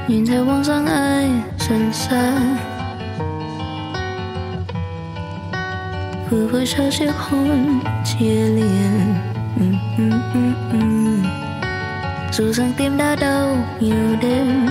nhìn theo bóng dáng ai dần xa. Vừa vui sau chiếc hôn chia liền. Dù rằng tim đã đau nhiều đêm,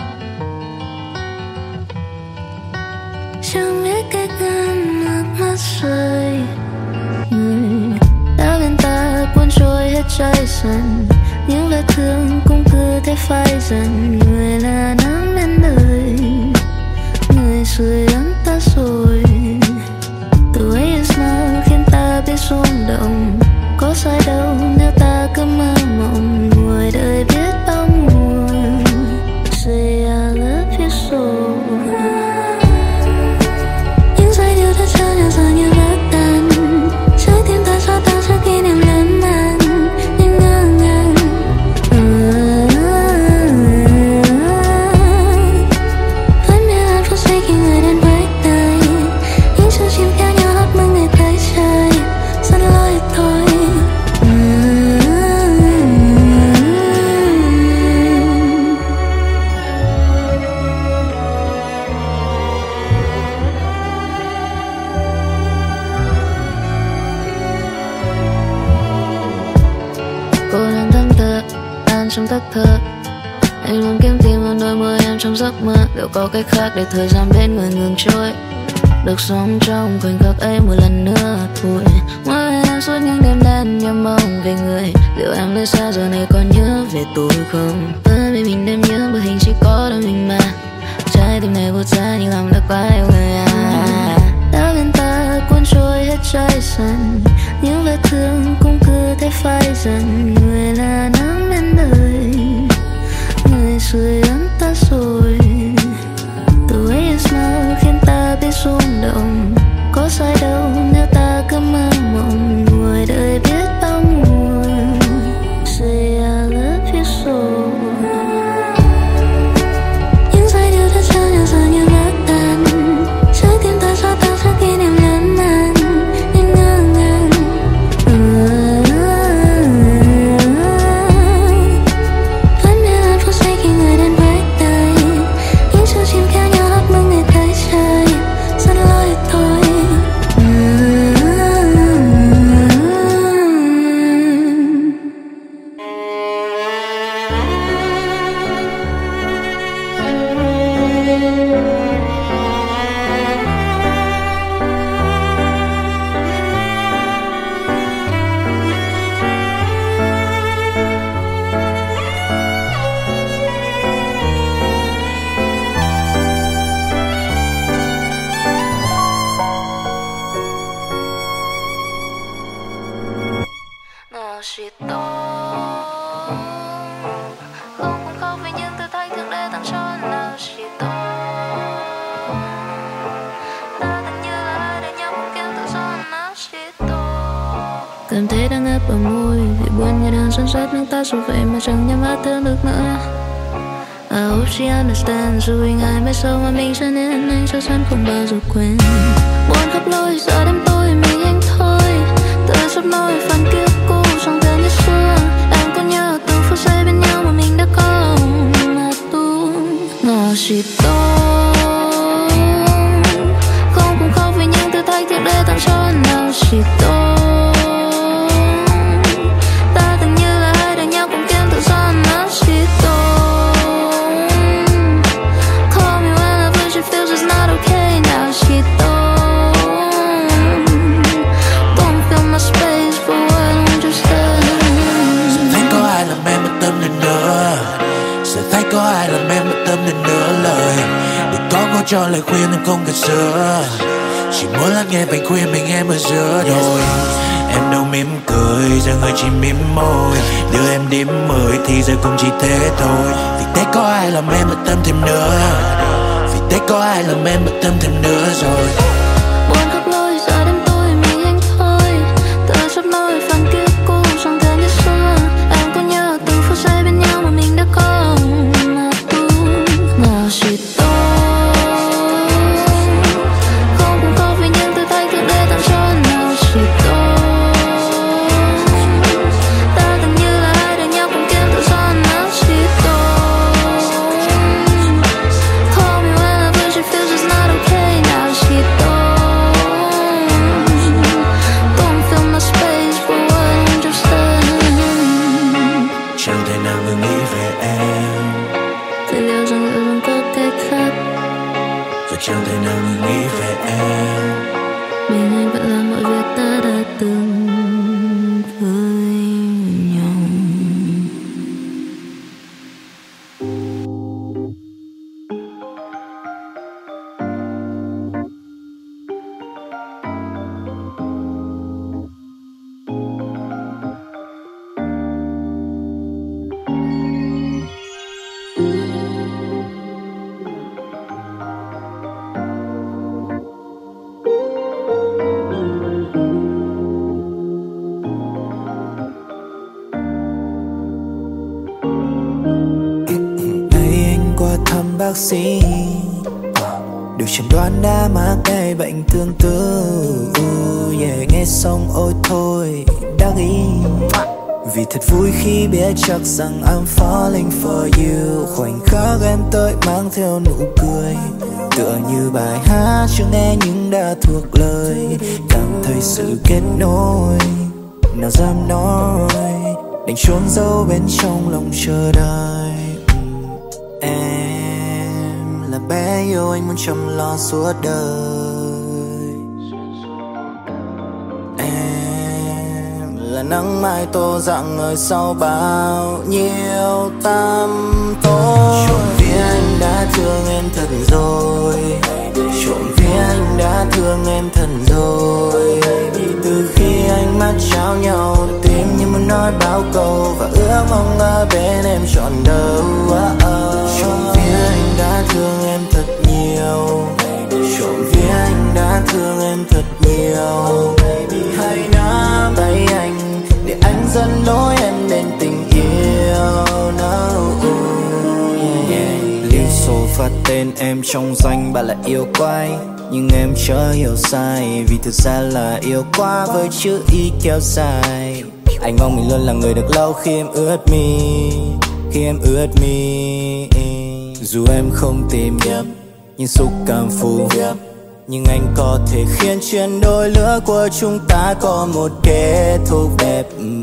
chẳng biết cách ngăn nước mắt rơi. Người đã bên ta cuốn trôi hết trái dần, những vết thương cũng cứ thế phai dần. Người là nắng bên đời, người sưởi ấm ta rồi. Từ ấy smile khiến ta biết rung động, có sai đâu nếu ta cứ mơ mộng. Ngồi đời biết bao mùa, say I love you so. Những giai điệu đã cho nhau giờ như vỡ tan, trái tim ta cho ta trước kỷ niệm lớn man. Nhưng ngỡ ngàng vẫn biết hạnh phúc sẽ khi người đến với đời. Những chú chim kéo nhau hót mừng ngày tới trời, rất lỗi thôi. Cô đang thẫn thờ, đang trong giấc thơ. Anh luôn kiếm tìm vào đôi môi em trong giấc mơ. Liệu có cách khác để thời gian bên người ngừng trôi, được sống trong khoảnh khắc ấy một lần nữa thôi. Mỗi ngày em suốt những đêm đen nhớ mong về người. Liệu em nơi xa giờ này còn nhớ về tôi không? Bởi vì mình đêm nhớ bởi hình chỉ có đôi mình mà. Trái tim này vụt ra như lòng đã quá yêu người à. Đã bên ta cuốn trôi hết trái dần, những vết thương cũng cứ thế phai dần. Người là nắng bên đời, người sưởi ấm ta rồi. Từ ấy smile khiến ta biết rung động, có sai đâu nếu ta cứ mơ mộng. Ngồi đời biết bao mùa, say I love you so. Những giai điệu đã cho nhau giờ như vỡ tan, trái tim ta cho ta trước kỷ niệm lớn man. Nhưng ngỡ ngàng vẫn biết hạnh phúc sẽ khi người đến với đời. Những chú chim kéo nhau hót mừng ngày tới trời, rất lỗi thôi. Nào chỉ tôi không cũng khóc vì những thử thách thường để tặng cho. Nào chỉ tôi ta từng như là hai để nhau cùng kiếm tự do. Nào chỉ tôi cảm thấy đang ép ở môi vì buồn như đang dẫn dắt nước ta rồi vậy mà chẳng nhắm mắt thương được nữa. I hope she understands, dù hình ai biết sâu mà mình cho nên anh chắc chắn không bao giờ quên. Buồn khắp lối giờ đêm tối mình anh thôi, tự sắp nối phần kiếp cũ chẳng thể như xưa. Em có nhớ từng phút giây bên nhau mà mình đã có mà tu. Nào chỉ tôi không cùng khóc vì những thử thách thiệt để tặng cho. Nào chỉ tôi ta từng như là hai đợi nhau cùng kiếm tự do. Nào chỉ tôi call me whenever she feels it's not okay. Nào chỉ tôi don't fill my space for what I'm just Sẽ thấy có ai làm em bất tâm lên nữa, sẽ thấy có ai làm em bất tâm lên nữa. Lời để có câu cho lời khuyên em không cần sửa, chỉ muốn lắng nghe bài khuyên mình em ở giữa đôi. Em đâu mỉm cười, giờ người chỉ mỉm môi, đưa em điểm 10 thì giờ cũng chỉ thế thôi. Vì thế có ai làm em bất tâm thêm nữa, vì thế có ai làm em bất tâm thêm nữa rồi. buồn khắp lối giờ đêm tối mình anh thôi, tự sắp nối phần kiếp cũ chẳng thể như xưa. Em có nhớ từng phút giây bên nhau mà mình đã có mà tu. Nào chỉ tôi không cùng khóc vì những thử thách thường để tặng cho. Nào chỉ tôi ta từng như là hai đợi nhau cùng kiếm tự do. Nào chỉ tôi bác sĩ. Được chẩn đoán đã mắc cái bệnh tương tư. Yeah, nghe xong ôi thôi đắc ý. Vì thật vui khi biết chắc rằng I'm falling for you. Khoảnh khắc em tới mang theo nụ cười, tựa như bài hát chưa nghe nhưng đã thuộc lời. Cảm thấy sự kết nối, nào dám nói, đành chôn giấu bên trong lòng chờ đợi. Em là bé yêu anh muốn chăm lo suốt đời. Em là nắng mai tô dạng ngời sau bao nhiêu tăm tối. Trộm vía anh đã thương em thật rồi, trộm vía anh đã thương em thật rồi. Từ khi ánh mắt trao nhau, tim như muốn nói bao câu và ước mong ở bên em trọn đời. Trộm vía anh đã thương em thật nhiều, trộm vía anh đã thương em thật nhiều. Hãy nắm tay anh để anh dẫn lối em đến tình yêu. Liên xô phát tên em trong danh bà là yêu quái, nhưng em chưa hiểu sai, vì thực ra là yêu quá với chữ y kéo dài. Anh mong mình luôn là người được lâu khi em ướt mi, khi em ướt mi. Dù em không tìm nhưng xúc cảm phù, nhưng anh có thể khiến chuyện đôi lứa của chúng ta có một kết thúc đẹp.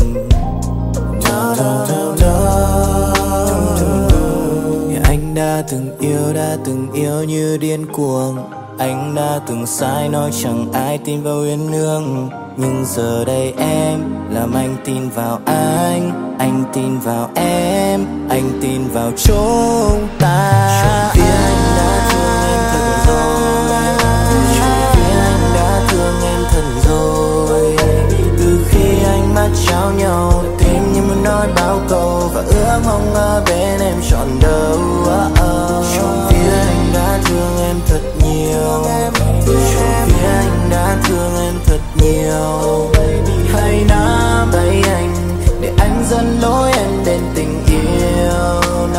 Anh đã từng yêu như điên cuồng. Anh đã từng sai nói chẳng ai tin vào uyên ương. Nhưng giờ đây em làm anh tin vào anh tin vào em, anh tin vào chúng ta. Trộm vía anh đã thương em thật rồi, trộm vía anh đã thương em thật rồi. Từ khi ánh mắt trao nhau, tim như muốn nói bao câu và ước mong ở bên em trọn đời. Trộm vía anh đã thương em thật nhiều, trộm vía anh đã thương em thật nhiều. Hãy nắm tay anh để anh dẫn lối em đến tình yêu.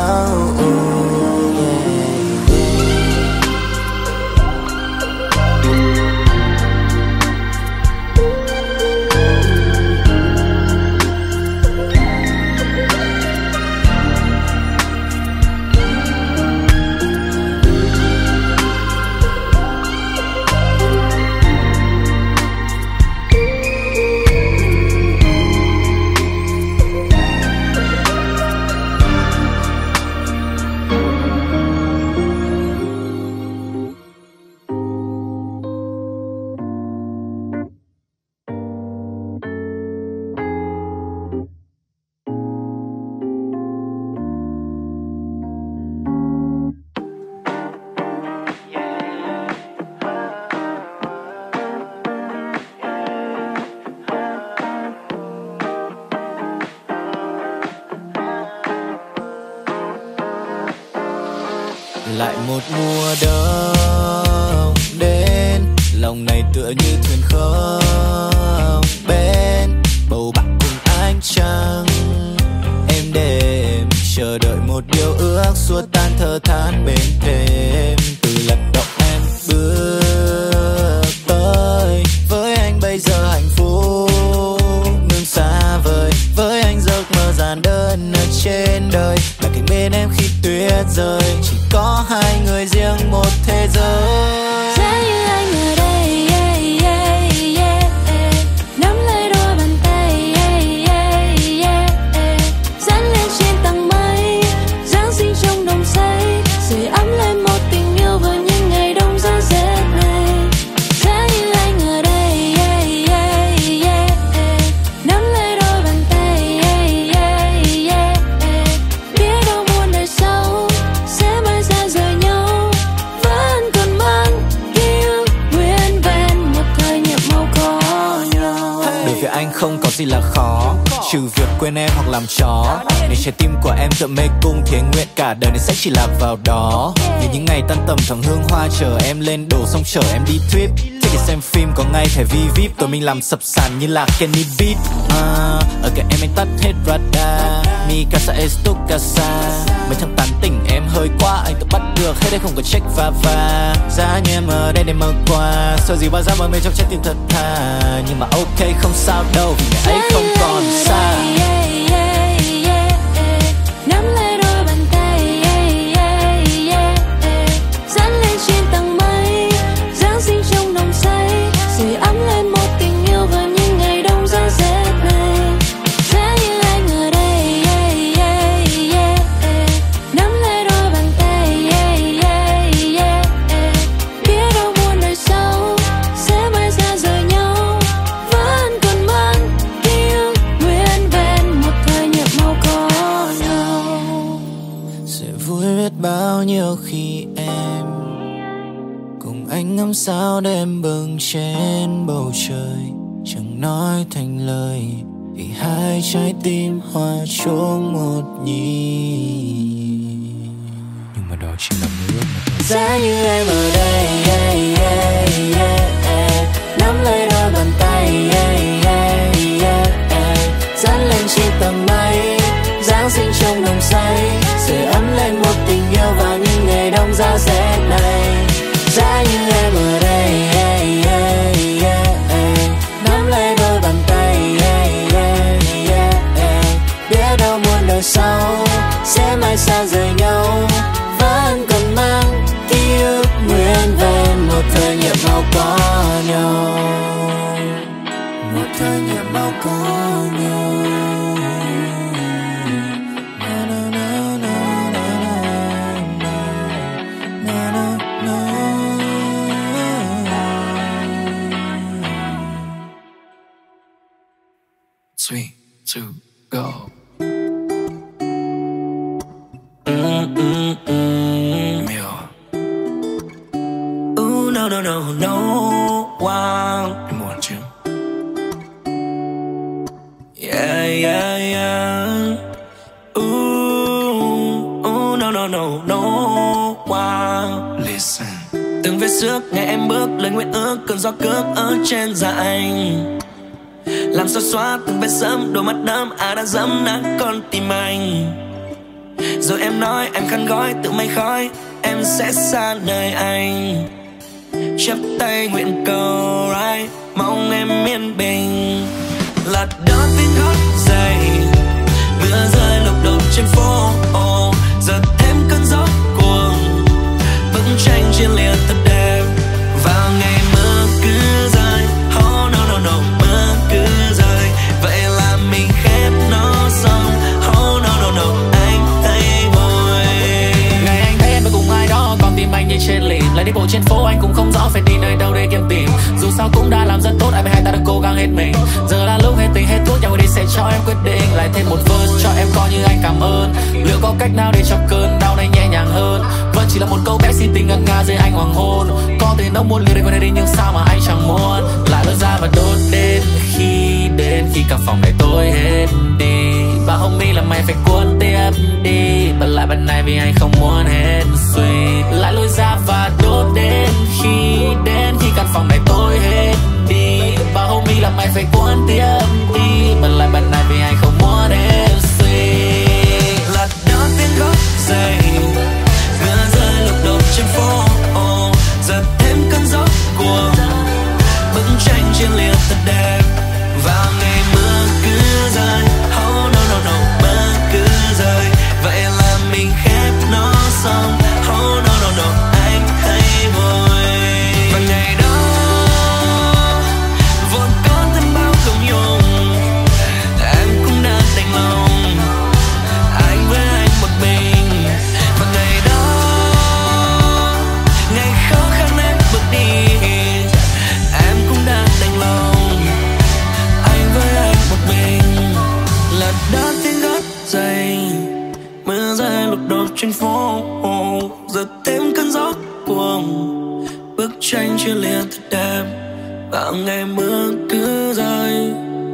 Lại một mùa đông đến, lòng này tựa như thuyền không bên, bầu bạn cùng ánh trăng. Em đêm chờ đợi một điều ước, xua tan thở than bên thềm. Từ lần động em bước tới, với anh bây giờ hạnh phúc ngừng xa vời. Với anh giấc mơ giản đơn ở trên đời, là cạnh bên em khi tuyết rơi. Chỉ có hai người riêng một thế giới. Giá như anh ở đây, nắm lấy đôi bàn tay, dán lên trên tầng mây, Giáng sinh trong đồng xây, sưởi ấm lên một tình yêu vừa những ngày đông giá rét này. Giá như anh ở đây, nắm lấy đôi bàn tay, biết đâu muôn đời sau sẽ mãi xa rời nhau, vẫn còn mang ký ức nguyên vẹn một thời nhịp màu có nhau. Đối với anh không có gì là khó, trừ việc quên em hoặc làm chó. Nếu trái tim của em tựa mê cung thì anh nguyện cả đời này sẽ chỉ lạc vào đó. Như những ngày tan tầm thoảng hương hoa chờ em lên đổ, xong chở em đi trip. Thích để xem phim có ngay thẻ VIP, tụi mình làm sập sàn như là Kenny Beat. Ở cạnh em anh tắt hết radar, Mi casa es tu casa. Mấy thằng tán tỉnh em hơi quá, anh tự bắt được hết đây không có check va. Giá như em ở đây để mơ qua, sợ gì bao giờ mà mê trong trái tim thật thà. Nhưng mà ok không sao đâu, vì ngày ấy không còn xa. Nắm lấy đôi bàn tay, dán lên trên tầng mây, Giáng sinh trong nồng say, sưởi ấm lên một tình yêu vào những ngày đông giá rét này. Giá như anh ở đây, nắm lấy đôi bàn tay, biết đâu muôn đời sau sẽ mãi xa rời nhau, vẫn còn mang ký ức nguyên vẹn một thời nhịp màu có nhau. Sẽ vui biết bao nhiêu khi em cùng anh ngắm sao đêm bừng trên bầu trời, chẳng nói thành lời vì hai trái tim hòa chung một nhịp. Nhưng mà đó chỉ là mơ ước mà thôi. Giá như em ở đây, nắm lấy đôi bàn tay, dán lên trên tầng mây, Giáng sinh trong nồng say, sưởi ấm lên một tình yêu vào những ngày đông giá rét này. Giá như em ở đây, nắm lấy đôi bàn tay, biết đâu muôn đời sau sẽ mãi xa rời nhau, vẫn còn mang ký ức nguyên vẹn một thời nhịp màu có nhau, một thời nhịp màu có nhau. Three, two, go. Ooh, no, no, no, no. Wow. Em muốn chứ? Yeah, yeah, yeah. Ooh, ooh, no, no, no, no. Wow. Listen. Từng vết xước ngày em bước lên nguyện ước, cơn gió cướp ở trên da anh. Làm sao xóa từng vết sớm, đôi mắt đẫm ai đã dẫm nát con tim anh. Rồi em nói em khăn gói tự mây khói, em sẽ xa nơi anh. Chắp tay nguyện cầu right, mong em yên bình. Là đó tiếng gót giày, mưa rơi lục đục trên phố. Giờ thêm cơn gió cuồng, bức tranh chia liệt thật đẹp. Vào ngày mưa cứ rơi, oh no no no, mưa cứ rơi. Vậy là mình khép nó xong, oh no no no, anh thấy vui. Ngày anh thấy em với cùng ai đó, còn tim anh như trên lì. Lại đi bộ trên phố anh cũng không rõ phải đi nơi đâu để kiếm tìm. Dù sao cũng đã làm rất tốt, ai với hai ta đã cố gắng hết mình. Giờ là lúc hết tình hết thuốc, nhau người đi sẽ cho em quyết định. Lại thêm một verse cho em coi như anh cảm ơn. Liệu có cách nào để cho cơn đau này nhẹ nhàng hơn? Vẫn chỉ là một câu bé xin tình ngân nga dưới ánh hoàng hôn. Có thể nấu một liều để quên đi nhưng sao mà anh chẳng muốn. Lại lối ra và đốt đến khi cả phòng này tối hết đi. Và homie là mày phải cuốn tiếp đi, bật lại bàn này vì anh không muốn hết suy. Lại lối ra và đốt đến khi căn phòng này tối hết đi. Và homie là mày phải cuốn tiếp đi, bật lại bàn này vì anh không muốn hết suy. Là đó tiếng gót giày, mưa rơi lục đục trên phố. Giờ thêm cơn gió cuồng, bức tranh chia liệt thật đẹp. Vào ngày mưa cứ rơi, oh no no no, mưa cứ rơi. Vậy là mình khép nó xong, oh no no no, anh thấy vui. Và ngày đó vốn có thêm bao công nhung, em cũng đã đành lòng anh với anh một mình. Và ngày đó, ngày khó khăn em bước đi, em cũng đã đành lòng anh với anh một mình. Là đó tiếng gót giày, mưa rơi lục đục trên phố. Giờ thêm cơn gió cuồng, bức tranh chia liệt thật đẹp. Vào ngày mưa cứ rơi,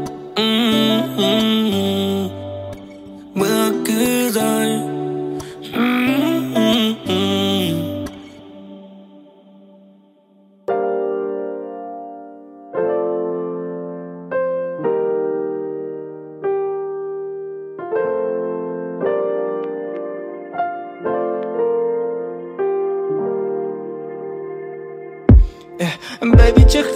mưa cứ rơi.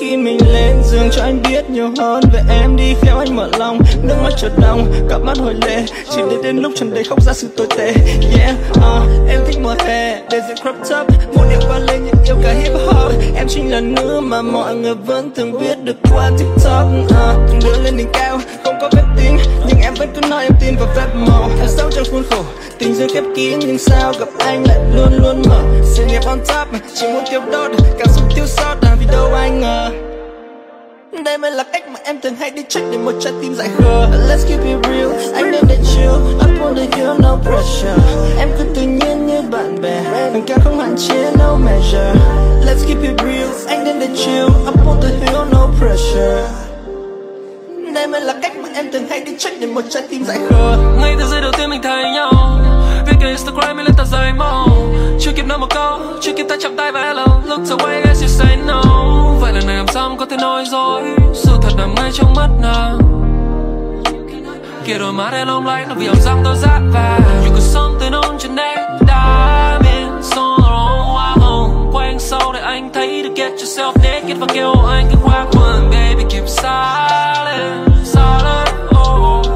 khi mình lên giường cho anh biết nhiều hơn về em đi, khéo anh mở lòng, nước mắt chợt đọng, cặp mắt hồi lệ, chỉ để đến lúc trần đầy khóc ra sự tồi tệ. Yeah, em thích mùa hè, để diện crop top, một điệu vang lên những yêu ca hip hop. Em chính là nữ mà mọi người vẫn thường biết được qua TikTok. Từng đưa lên đỉnh cao, không có phép tính, nhưng em vẫn cứ nói em tin vào phép màu. Em sống trong khuôn khổ, tình duyên khép kín, nhưng sao gặp anh lại luôn luôn mở. Sự nghiệp on top, chỉ muốn tiêu đốt, cảm xúc thiếu sót vì đâu anh ngờ. Đây mới là cách mà em thường hay đi check để một trái tim dại khờ. Let's keep it real, anh nên để chill, up on the hill, no pressure. Em cứ tự nhiên như bạn bè, mình càng không hạn chế, no measure. Let's keep it real, anh nên để chill, up on the hill, no pressure. Đây mới là cách mà em thường hay đi check để một trái tim dại khờ. Ngay từ giây đầu tiên mình thấy nhau, viết cái Instagram mình lên tờ giấy màu. Chưa kịp nói một câu, chưa kịp ta chạm tay và hello. Look away as you say no. Vậy lần này làm sao mà có thể nói dối, sự thật nằm ngay trong mắt nàng. Kia đôi mắt em long lanh, nó vì ấm rằng tôi dã vàng. You got something on your neck, diamond, so long hoa hồng. Quanh sau để anh thấy được get yourself naked và kêu anh cứ khoác quần. Baby keep silent, silent, oh.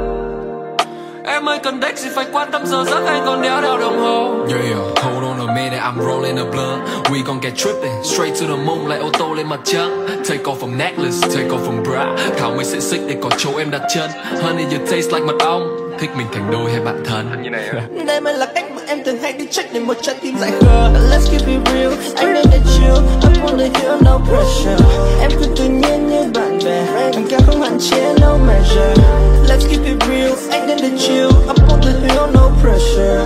Em ơi cần đếch gì phải quan tâm giờ giấc, anh còn đeo đồng hồ. Yeah, hold on a minute, I'm rolling a blunt. We gon' get trippin', straight to the moon like ô tô lên mặt trăng. Take off from necklace, take off from bra. Thảo mới sẽ xích để có chỗ em đặt chân. Honey you taste like mật ong. Thích mình thành đôi hay bạn thân như này á. Đây mới là cách mà em thường hay đi check để một trái tim dại khờ. Let's keep it real, anh nên để chill, up on the hill, no pressure. Em cứ tự nhiên như bạn bè, mình càng không hạn chế, no measure. Let's keep it real, anh nên để chill, up on the hill, no pressure.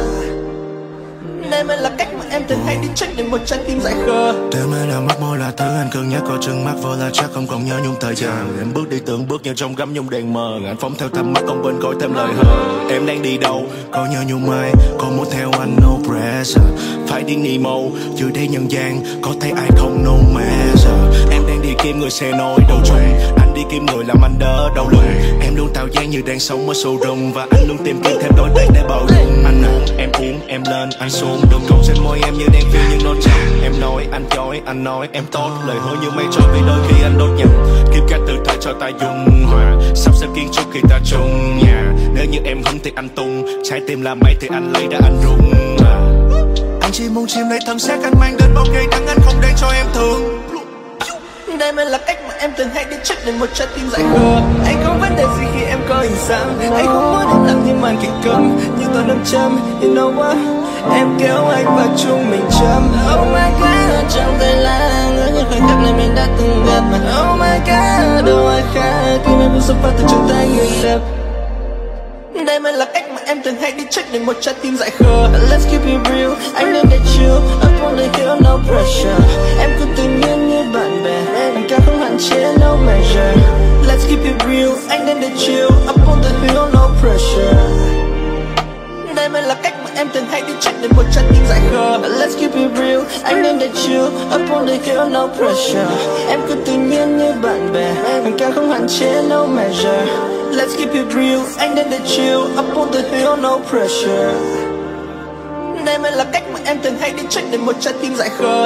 Đây mới là cách mà em thường hay đi check để một trái tim dại khờ. Đêm nay là mắt môi là thứ anh cân nhắc, coi chừng mắt vô là chắc không còn nhớ nhung thời gian. Em bước đi tưởng bước như trong gấm nhung đèn mờ, anh phóng theo tầm mắt không bên coi thêm lời hờ. Em đang đi đâu, có nhớ nhung ai, có muốn theo anh no pressure. Phải đi Nemo, chưa thấy nhân gian, có thấy ai không no measure. Em đang đi kiếm người xe nối đầu trùng, anh đi kiếm người làm anh đỡ đầu lưng. Em luôn tạo dáng như đang sống ở showroom, và anh luôn tìm kiếm thêm đối tác để bầu dung. Anh uống, em lên, anh xuống, đường cầu trên môi em như đang phiêu những nốt trầm. Em nói, anh chói, anh nói em tốt, lời hứa như mây trôi vì đôi khi anh đột nhập. Kiếm cách từ thời cho ta dung hòa, sắp xếp kiến trúc khi ta chung nhà. Nếu như em hứng thì anh tung, trái tim là mây thì anh lấy đã anh rung. Anh chỉ muốn chiếm lấy thân xác, anh mang đến bao ngày đắng, anh không để cho em thương. Đây mới là cách mà em thường hay đi check để một trái tim dại khờ. Anh không vấn đề gì khi em có hình xăm, anh không muốn em làm như màn kịch câm, như toàn đâm châm. You know what? Em kéo anh vào chung mình châm. Oh my god, trong tay là ngỡ như khoảnh khắc này mình đã từng gặp. Oh my god, đâu ai khác khi em bước xuất phát từ trong tay người đẹp. Đây mới là cách mà em thường hay đi check để một trái tim dại khờ. Let's keep it real, anh nên để chill, up on the hill, no pressure. Em cứ tự nhiên như bạn bè, mình càng không hạn chế, no measure. Let's keep it real, anh nên để chill, up on the hill, no pressure. Đây mới là cách mà em thường hay đi check để một trái tim dại khờ. Let's keep it real, anh nên để chill, up on the hill, no pressure. Em cứ tự nhiên như bạn bè, mình càng không hạn chế, no measure. Let's keep it real, anh nên để chill, up on the hill, no pressure. Đây mới là cách mà em thường hay đi check để một trái tim dại khờ.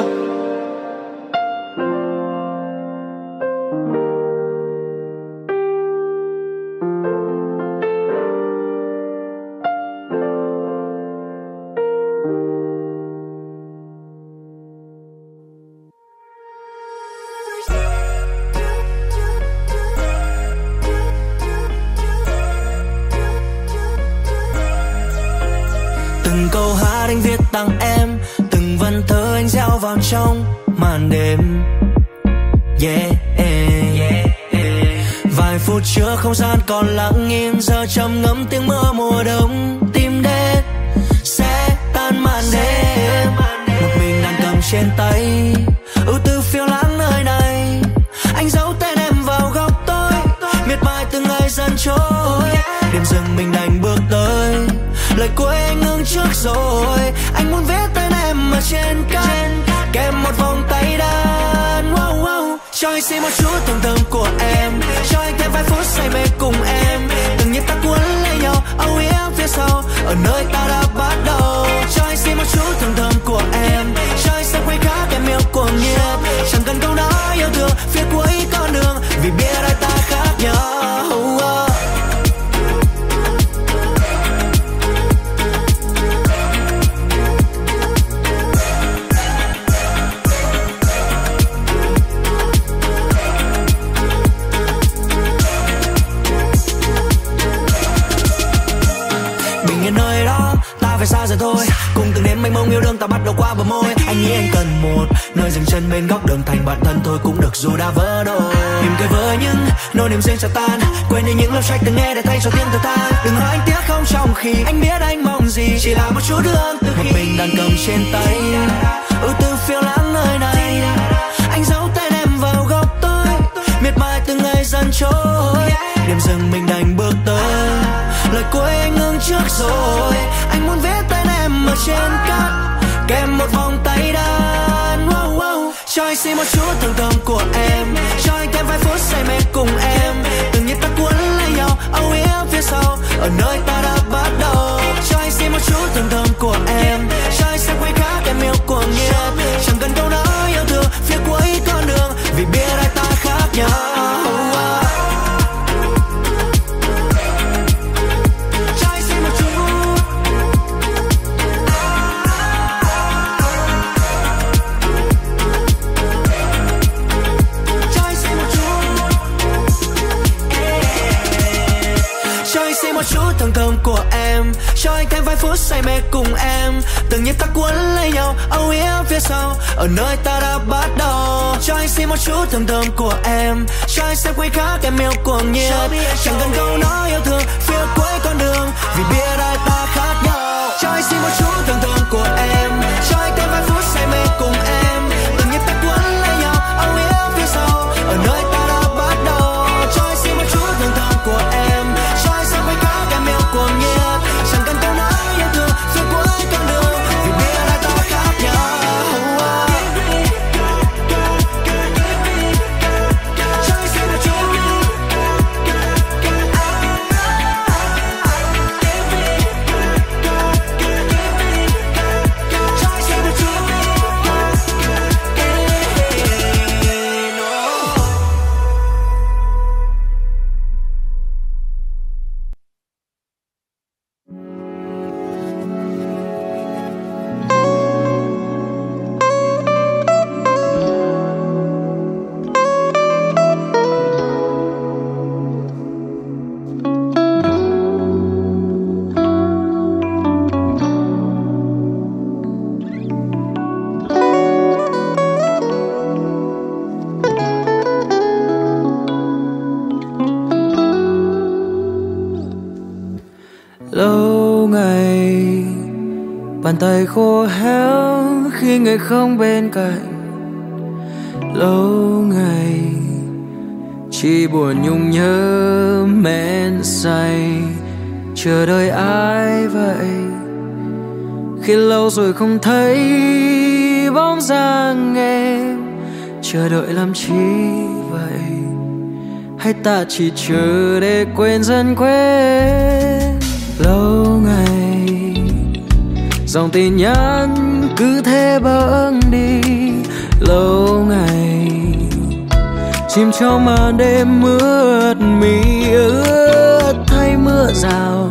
Từng câu hát anh viết tặng em, từng vần thơ anh gieo vào trong màn đêm. Yeah, yeah, yeah. Vài phút trước không gian còn lặng im, giờ trầm ngâm tiếng mưa mùa đông. Tim đen sẽ tan màn đêm, một mình đang cầm trên tay ưu tư phiêu lãng nơi này. Anh giấu tên em vào góc tối, miệt mài từng ngày dần trôi. Đêm dừng mình đành bước tới, lời cuối anh ngưng trước rồi. Anh muốn viết tên em ở trên cánh, kèm một vòng tay đàn. Wow, wow. Cho anh xin một chút thầm thầm của em, cho anh thêm vài phút say mê cùng em. Từng nhịp ta cuốn lấy nhau, âu yếm phía sau, ở nơi ta đã bắt đầu. Cho anh xin một chút thầm thầm của em, cho anh xem khoảnh khắc em yêu cuồng nhiệt. Chẳng cần câu nói yêu thương phía yên nơi đó, ta phải xa rời thôi. Cùng từng đêm mênh mông yêu đương ta bắt đầu qua bờ môi. Anh nghĩ anh cần một nơi dừng chân bên góc đường, thành bạn thân thôi cũng được dù đã vỡ đôi. Mỉm cười với những nỗi niềm riêng cho tan, quên đi những lời trách từng nghe để thay cho tiếng thở than. Đừng hỏi anh tiếc không trong khi anh biết anh mong gì, chỉ là một chút thương từ khi một mình đang cầm trên tay. Từ phiêu lãng nơi này, anh giấu tay em vào góc tôi, miệt mài từng ngày dần trôi. Điểm dừng mình đành bước tới, lời cuối anh ngưng trước rồi. Anh muốn viết tên em ở trên cát, kèm một vòng tay đàn. Cho anh xin một chút thương thơm của em, cho anh thêm vài phút say mê cùng em. Từng nhịp ta cuốn lấy nhau, âu yếm phía sau, ở nơi ta đã bắt đầu. Cho anh xin một chút thương thơm của em, cho anh sẽ quay khác em yêu cuồng nhiệt. Chẳng cần câu nói yêu thương phía cuối con đường, vì biết ai ta khác nhau. Một chút thương thơm của em, cho anh thêm vài phút say mê cùng em. Từng nhịp ta cuốn lấy nhau, âu yếm phía sau, ở nơi ta đã bắt đầu. Cho anh xin một chút thương thơm của em, cho anh xem quay khác em yêu cuồng nhiệt. Chẳng cần câu nói yêu thương phía cuối con đường, vì biết ai ta khác nhau. Cho anh xin một chút thương thơm của em, cho anh thêm vài phút say mê cùng em. Từng nhịp ta cuốn lấy nhau, âu yếm phía sau, ở nơi ta đã bắt đầu. Cho anh xin một chút thương thơm của em, cuồng nhiệt, chẳng cần câu nói yêu thương phía cuối con đường, vì biết ai ta khác nhau. Cho anh xin một chút, cho anh xin một chút. Lâu ngày bàn tay khô héo khi người không bên cạnh. Lâu ngày chỉ buồn nhung nhớ men say, chờ đợi ai vậy? Khi lâu rồi không thấy bóng dáng em, chờ đợi làm chi vậy? Hay ta chỉ chờ để quên dần quên? Lâu ngày dòng tin nhắn cứ thế bỗng đi. Lâu ngày chìm trong màn đêm mướt mi, ướt thay mưa rào,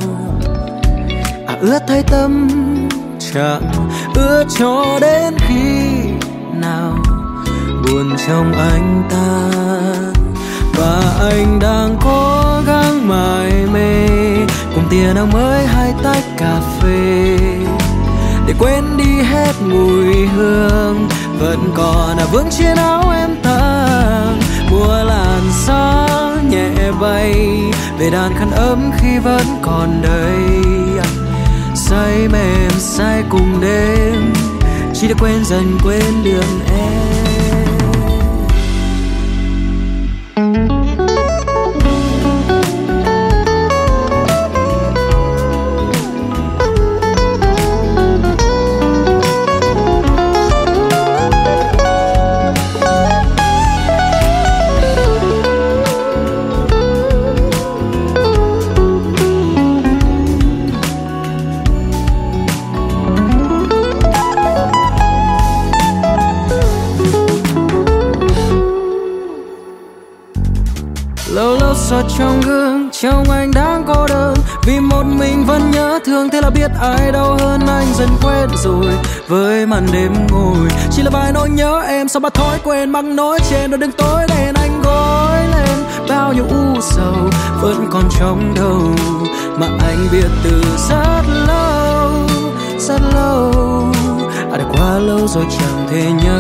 ướt thay tâm trạng, ướt cho đến khi nào buồn trong anh ta. Và anh đang cố gắng mải mê cùng tiền nào mới hai tách cà phê, để quên đi hết mùi hương vẫn còn vương trên áo em tang. Mùa làn gió nhẹ bay về đàn khăn ấm khi vẫn còn đây, say mềm say cùng đêm, chỉ để quên dần quên đường em. Lâu lâu soi trong gương, trông anh đang cô đơn, vì một mình vẫn nhớ thương. Thế là biết ai đau hơn anh dần quen rồi với màn đêm ngồi. Chỉ là vài nỗi nhớ em sau bao thói quen, mắc nỗi trên đôi đường tối đen. Anh gối lên bao nhiêu u sầu vẫn còn trong đầu, mà anh biết từ rất lâu, rất lâu. Đã quá lâu rồi chẳng thể nhớ,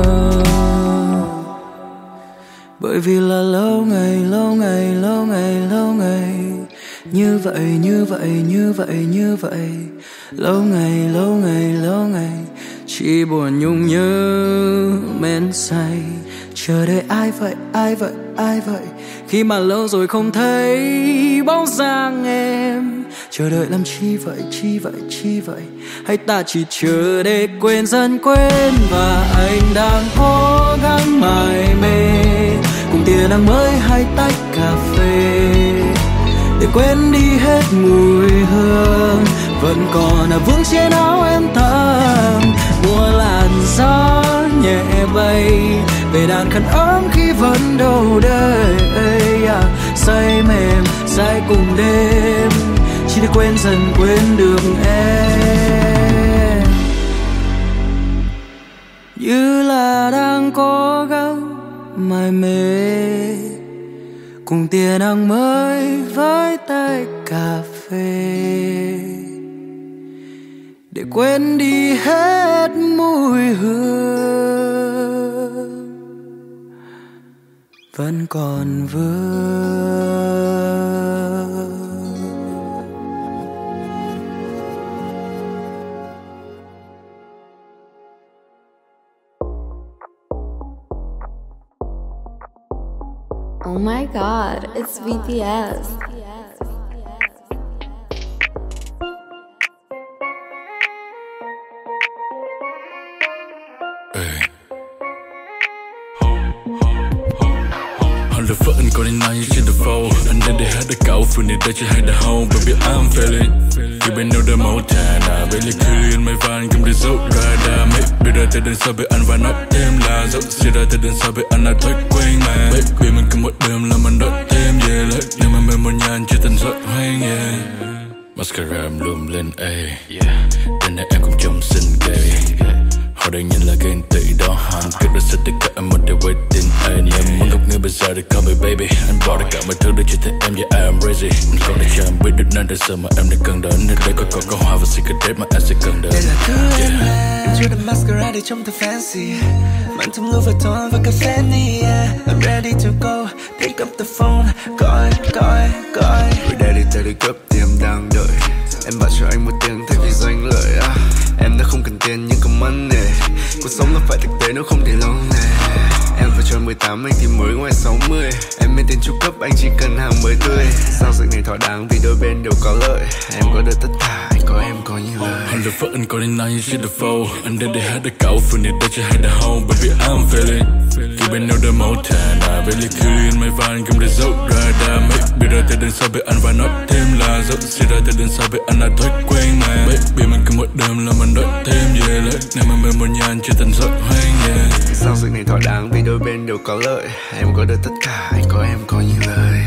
bởi vì là lâu ngày, lâu ngày, lâu ngày, lâu ngày. Như vậy, như vậy, như vậy, như vậy. Lâu ngày, lâu ngày, lâu ngày. Chỉ buồn nhung nhớ men say. Chờ đợi ai vậy, ai vậy, ai vậy? Khi mà lâu rồi không thấy bóng dáng em. Chờ đợi làm chi vậy, chi vậy, chi vậy? Hay ta chỉ chờ để quên dần quên? Và anh đang cố gắng mải mê cùng tia nắng mới hay tách cà phê, để quên đi hết mùi hương vẫn còn vương trên áo em thơm. Mùa làn gió nhẹ bay về đàn khăn ấm khi vẫn đâu đây. Say mềm say cùng đêm chỉ để quên dần quên được em. Như là đang cố gắng mải mê cùng tia nắng mới với tách cà phê, để quên đi hết mùi hương vẫn còn vương. Oh my god, it's BTS. The foot got in now, you should have fall. And then they had the cow from it that you had the home. Baby, I'm feeling. You been know the Montana. Really cool in my van, come this out right. Maybe that didn't sub it and run up them lines. Out, see that didn't sub it and I took queen man. Baby, mình come with them, là mình đốt thêm, yeah. Like, nhưng mà mình muốn nhàn chưa tình giọt hoang, yeah. Mascara em lùm lên, ayy. Tên này em cũng trông xinh gay. Họ đang nhìn là ghen tị đó hẳn. Kết đã sẽ tất cả em một day waiting. Anh em muốn gặp người bây giờ để call me baby. Anh bỏ tất cả mọi thứ để chỉ thấy em, yeah I am crazy. Anh còn để cho em biết được nên tại sao mà em đang cần đến. Nơi đây có câu hoa và secret mà em sẽ cần đến. Đây là thứ em em chưa được mascara để trông thật fancy. Mang thùng Louis Vuitton và cà phê yeah. I'm ready to go, pick up the phone. Gọi. We're ready tới đi cấp thì em đang đợi. Em bảo cho anh một tiếng thay vì danh lợi. Em đã không cần tiền nhưng có money. Cuộc sống là phải thực tế nếu không thì lâu này. Em vừa tròn 18 anh thì mới ngoài 60. Em bên tiền chu cấp anh chỉ cần hàng mới tươi. Giao dịch này thỏa đáng vì đôi bên đều có lợi. Em có được tất cả, anh có em có như lời. On the foot and got in now you should have fall. And then they had the cow from it that you had the home. Baby I'm feeling. You been know the Montana. Really cool in my van, come this out right. Maybe that didn't sub it and run up thêm là dẫu see that didn't sub it and I thói quen mà. Baby mình cứ một đêm là mình đốt thêm, yeah. Like, nên mà mình muốn nhàn chưa tình giọt hoang, yeah. Giao dịch này thỏa đáng vì đôi bên đều có lợi. Em có được tất cả, anh có em có như lời.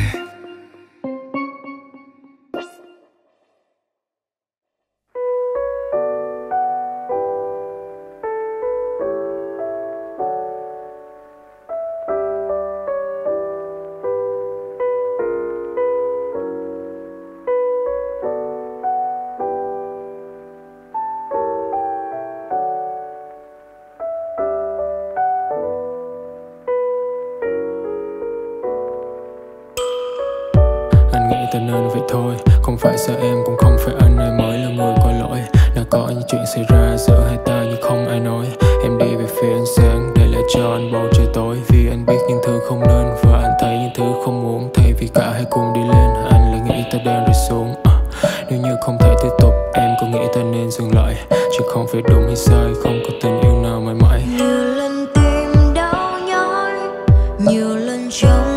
Ta nên vậy thôi, không phải sợ em cũng không phải anh ai mới là người có lỗi. Đã có những chuyện xảy ra giữa hai ta nhưng không ai nói. Em đi về phía ánh sáng để lại cho anh bầu trời tối. Vì anh biết những thứ không nên và anh thấy những thứ không muốn. Thay vì cả hai cùng đi lên, anh lại nghĩ ta đang rơi xuống. Nếu như không thể tiếp tục, em có nghĩ ta nên dừng lại. Chứ không phải đúng hay sai, không có tình yêu nào mãi mãi. Nhiều lần tim đau nhói, nhiều lần trong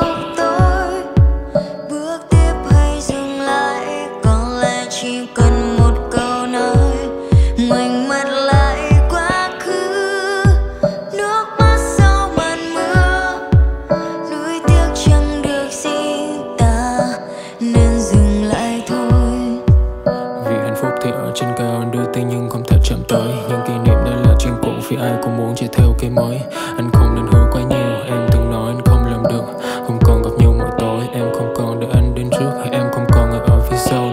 ai cũng muốn chạy theo cái mới. Anh không nên hứa quá nhiều, em từng nói anh không làm được. Không còn gặp nhau mỗi tối, em không còn để anh đến trước. Hay em không còn ở phía sau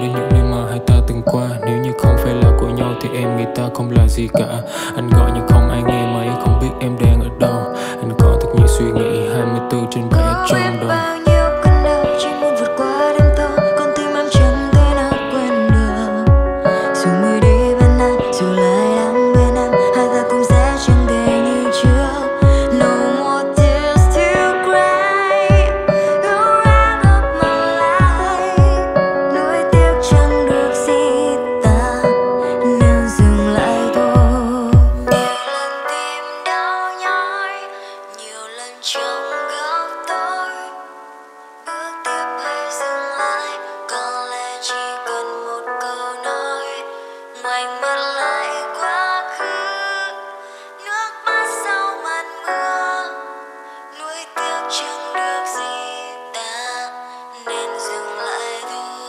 không là gì cả. Anh gọi nhưng không ai nghe máy, không biết em đang ở đâu. Anh có thật nhiều suy nghĩ 24/7 ở trong đầu. Bao nhiêu cơn đau chỉ muốn vượt qua đêm thâu, con tim em chẳng thể nào quên được. Dù người đi bên anh, dù lại đang bên em, hai ta cũng sẽ chẳng thể như trước. No more tears to cry, you're out of my life. Nuối tiếc chẳng được gì ta nên dừng lại thôi. Nhiều lần tim đau nhói, nhiều lần trong góc tối. Bước tiếp hay dừng lại, có lẽ chỉ cần một câu nói. Ngoảnh mặt lại quá khứ, nước mắt sau màn mưa. Nuối tiếc chẳng được gì ta nên dừng lại thôi.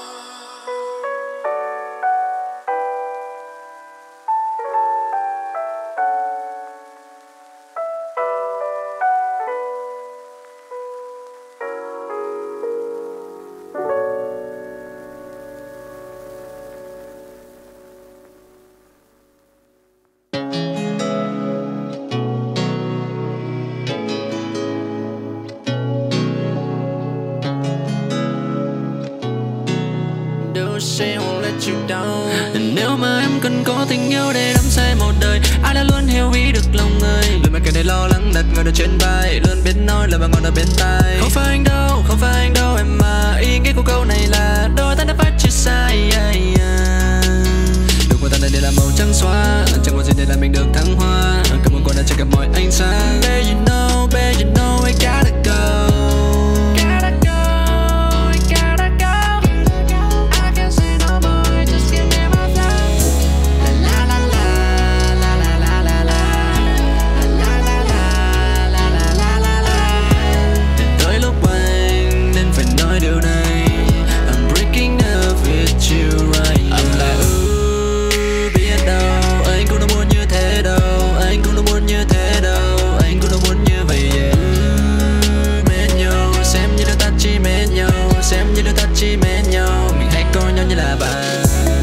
Don't say I won't let you down. Nếu mà em cần có tình yêu để đắm say một đời, ai đã luôn hiểu ý được lòng người. Luôn mà kể để lo lắng đặt người ở trên vai, luôn biết nói lời mà ngon ở bên tai. Không phải anh đâu, không phải anh đâu em mà. Ý nghĩa của câu này là đôi ta đã phải chia xa. Đường của ta đây là màu trắng xóa, chẳng có gì để làm mình được thăng hoa. Cảm ơn cô đã cho gặp mọi ánh sáng. Babe you know I gotta go. Xem như đôi ta chỉ mến nhau, mình hãy coi nhau như là bạn.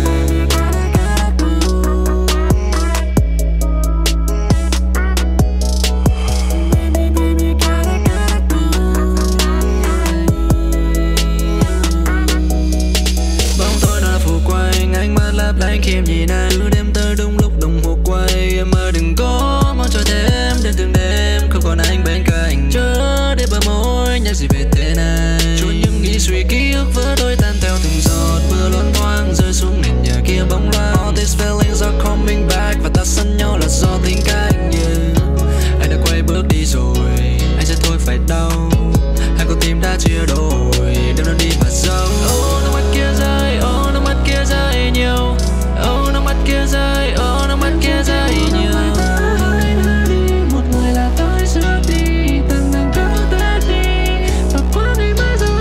Bóng tối nó là phủ quanh, ánh mắt lấp lánh khi em nhìn anh. Cứ đêm tới đúng lúc đồng hồ quay, em ơi đừng có mong chờ thêm đến từng đêm không còn anh bên cạnh. Chớ để bờ môi nhắc gì về thế này. Nghĩ suy ký ức vỡ đôi tan theo từng giọt mưa loang thoáng rơi xuống nền nhà kia bóng loáng. All these feelings are coming back và ta sân nhau là do tính cách. Anh đã quay bước đi rồi, anh sẽ thôi phải đau. Hai con tim đã chia đôi, đêm nó đi và dấu. Oh nước mắt kia rơi, oh nước mắt kia rơi nhiều. Oh nước mắt kia rơi, oh nước mắt kia rơi nhiều. Một người là tôi sớm đi, từng đang có tên đi và qua ngày mai giờ.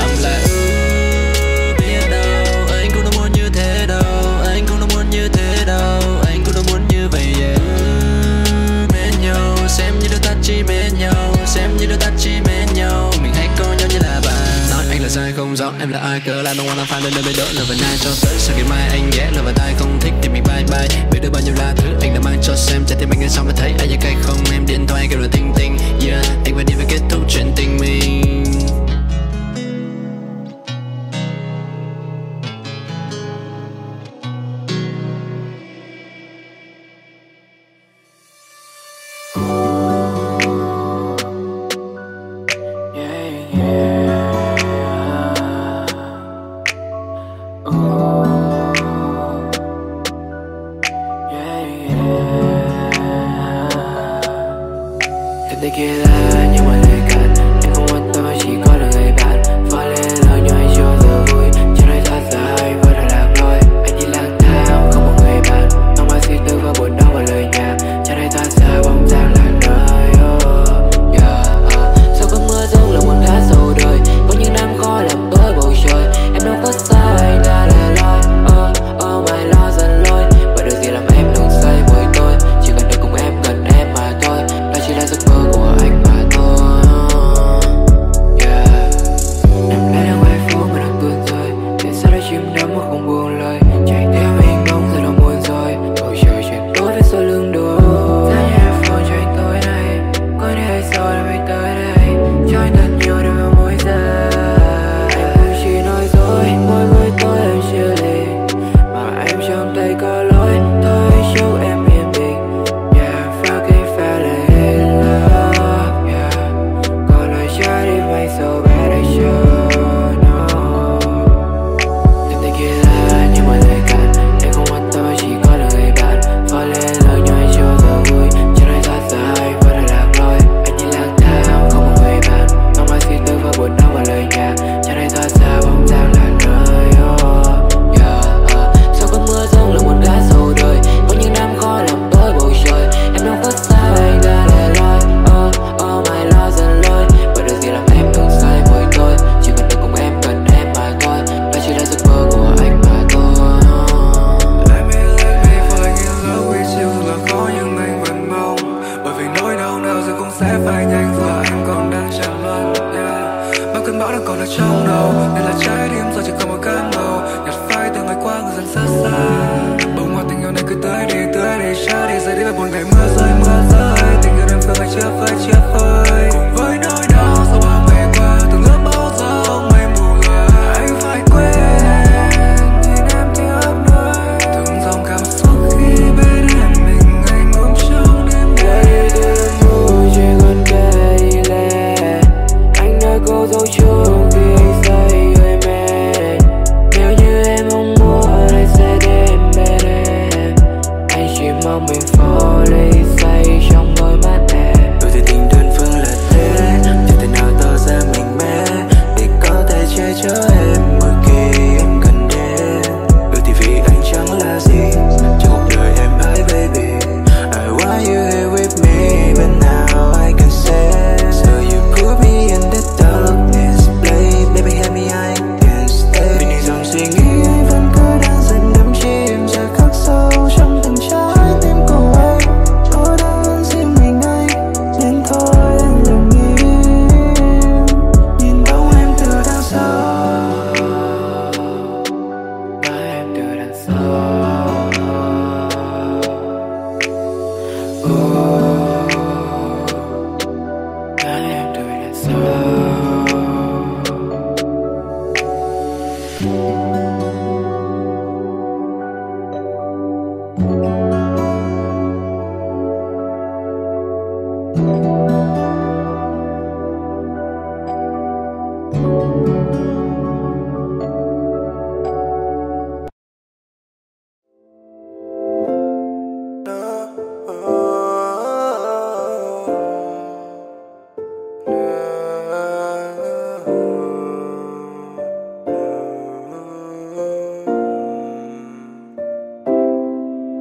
Anh cũng đâu muốn như vậy mến nhau, xem như đôi ta chỉ mến nhau, xem như đôi ta chỉ mến nhau, mình hãy coi nhau như là bạn. Nói anh là sai không rõ, em là ai cỡ lại don't wanna find nơi đỡ lời và ai cho tới sau ngày mai anh ghé lời và tai không thích thì mình bye bye. Biết được bao nhiêu là thứ anh đã mang cho xem, trái tim anh nghe xong mà thấy ai như cái không em điện thoại kêu là tinh tinh. Yeah, anh phải đi và kết thúc chuyện tình mình. Tequila nhưng mà lời cạn, em không quan tâm chỉ có là người bạn. Pha lên lời nhoi cho giờ vui, cho nói thật là hay với là lạc lối. Anh đi lang thang không một người bạn, trong bao suy tư và buồn đau và lời nhạc. Cho nói thật ra bóng dáng là nơi sau cơn mưa rông là một khá sâu đời, có những đám khói làm tối bầu trời. Em đâu có sao anh đã lẻ loi, mày lo dần lôi. Bởi điều gì làm em đừng say với tôi, chỉ cần được cùng em gần em mà thôi. Đó chỉ là giấc mơ của anh mà thôi. Em lẽ đang ngoài phố mà đang tuôn rơi, tại sao đã chìm đắm mà không buông lời. Chạy theo hình bóng giờ đâu buồn rồi, bầu trời chuyển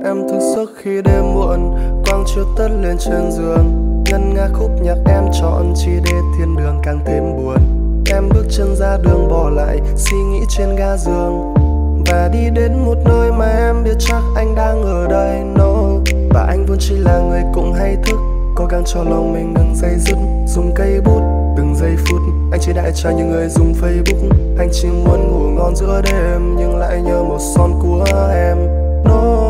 em thức giấc khi đêm muộn, quang chiếu tất lên trên giường. Ngân nga khúc nhạc em chọn chỉ để thiên đường càng thêm buồn. Em bước chân ra đường bỏ lại suy nghĩ trên ga giường, và đi đến một nơi mà em biết chắc anh đang ở đây. No, và anh vốn chỉ là người cũng hay thức, cố gắng cho lòng mình đừng dây dứt. Dùng cây bút từng giây phút, anh chỉ đại cho những người dùng Facebook. Anh chỉ muốn ngủ ngon giữa đêm nhưng lại nhớ một son của em. No,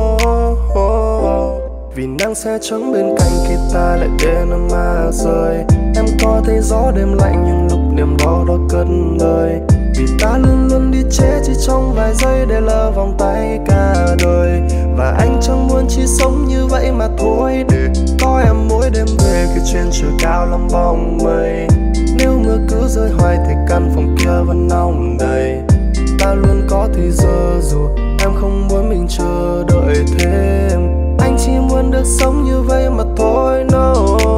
vì nắng sẽ trắng bên cạnh khi ta lại để nó mà rơi. Em có thấy gió đêm lạnh nhưng lúc niềm đau đó cất lời. Vì ta luôn luôn đi chế chỉ trong vài giây để lỡ vòng tay cả đời. Và anh chẳng muốn chỉ sống như vậy mà thôi, để có em mỗi đêm về khi trên trời cao lắm bóng mây. Nếu mưa cứ rơi hoài thì căn phòng kia vẫn nóng đầy. Ta luôn có thì giờ dù em không muốn mình chờ đợi thêm. Anh chỉ muốn được sống như vậy mà thôi. No,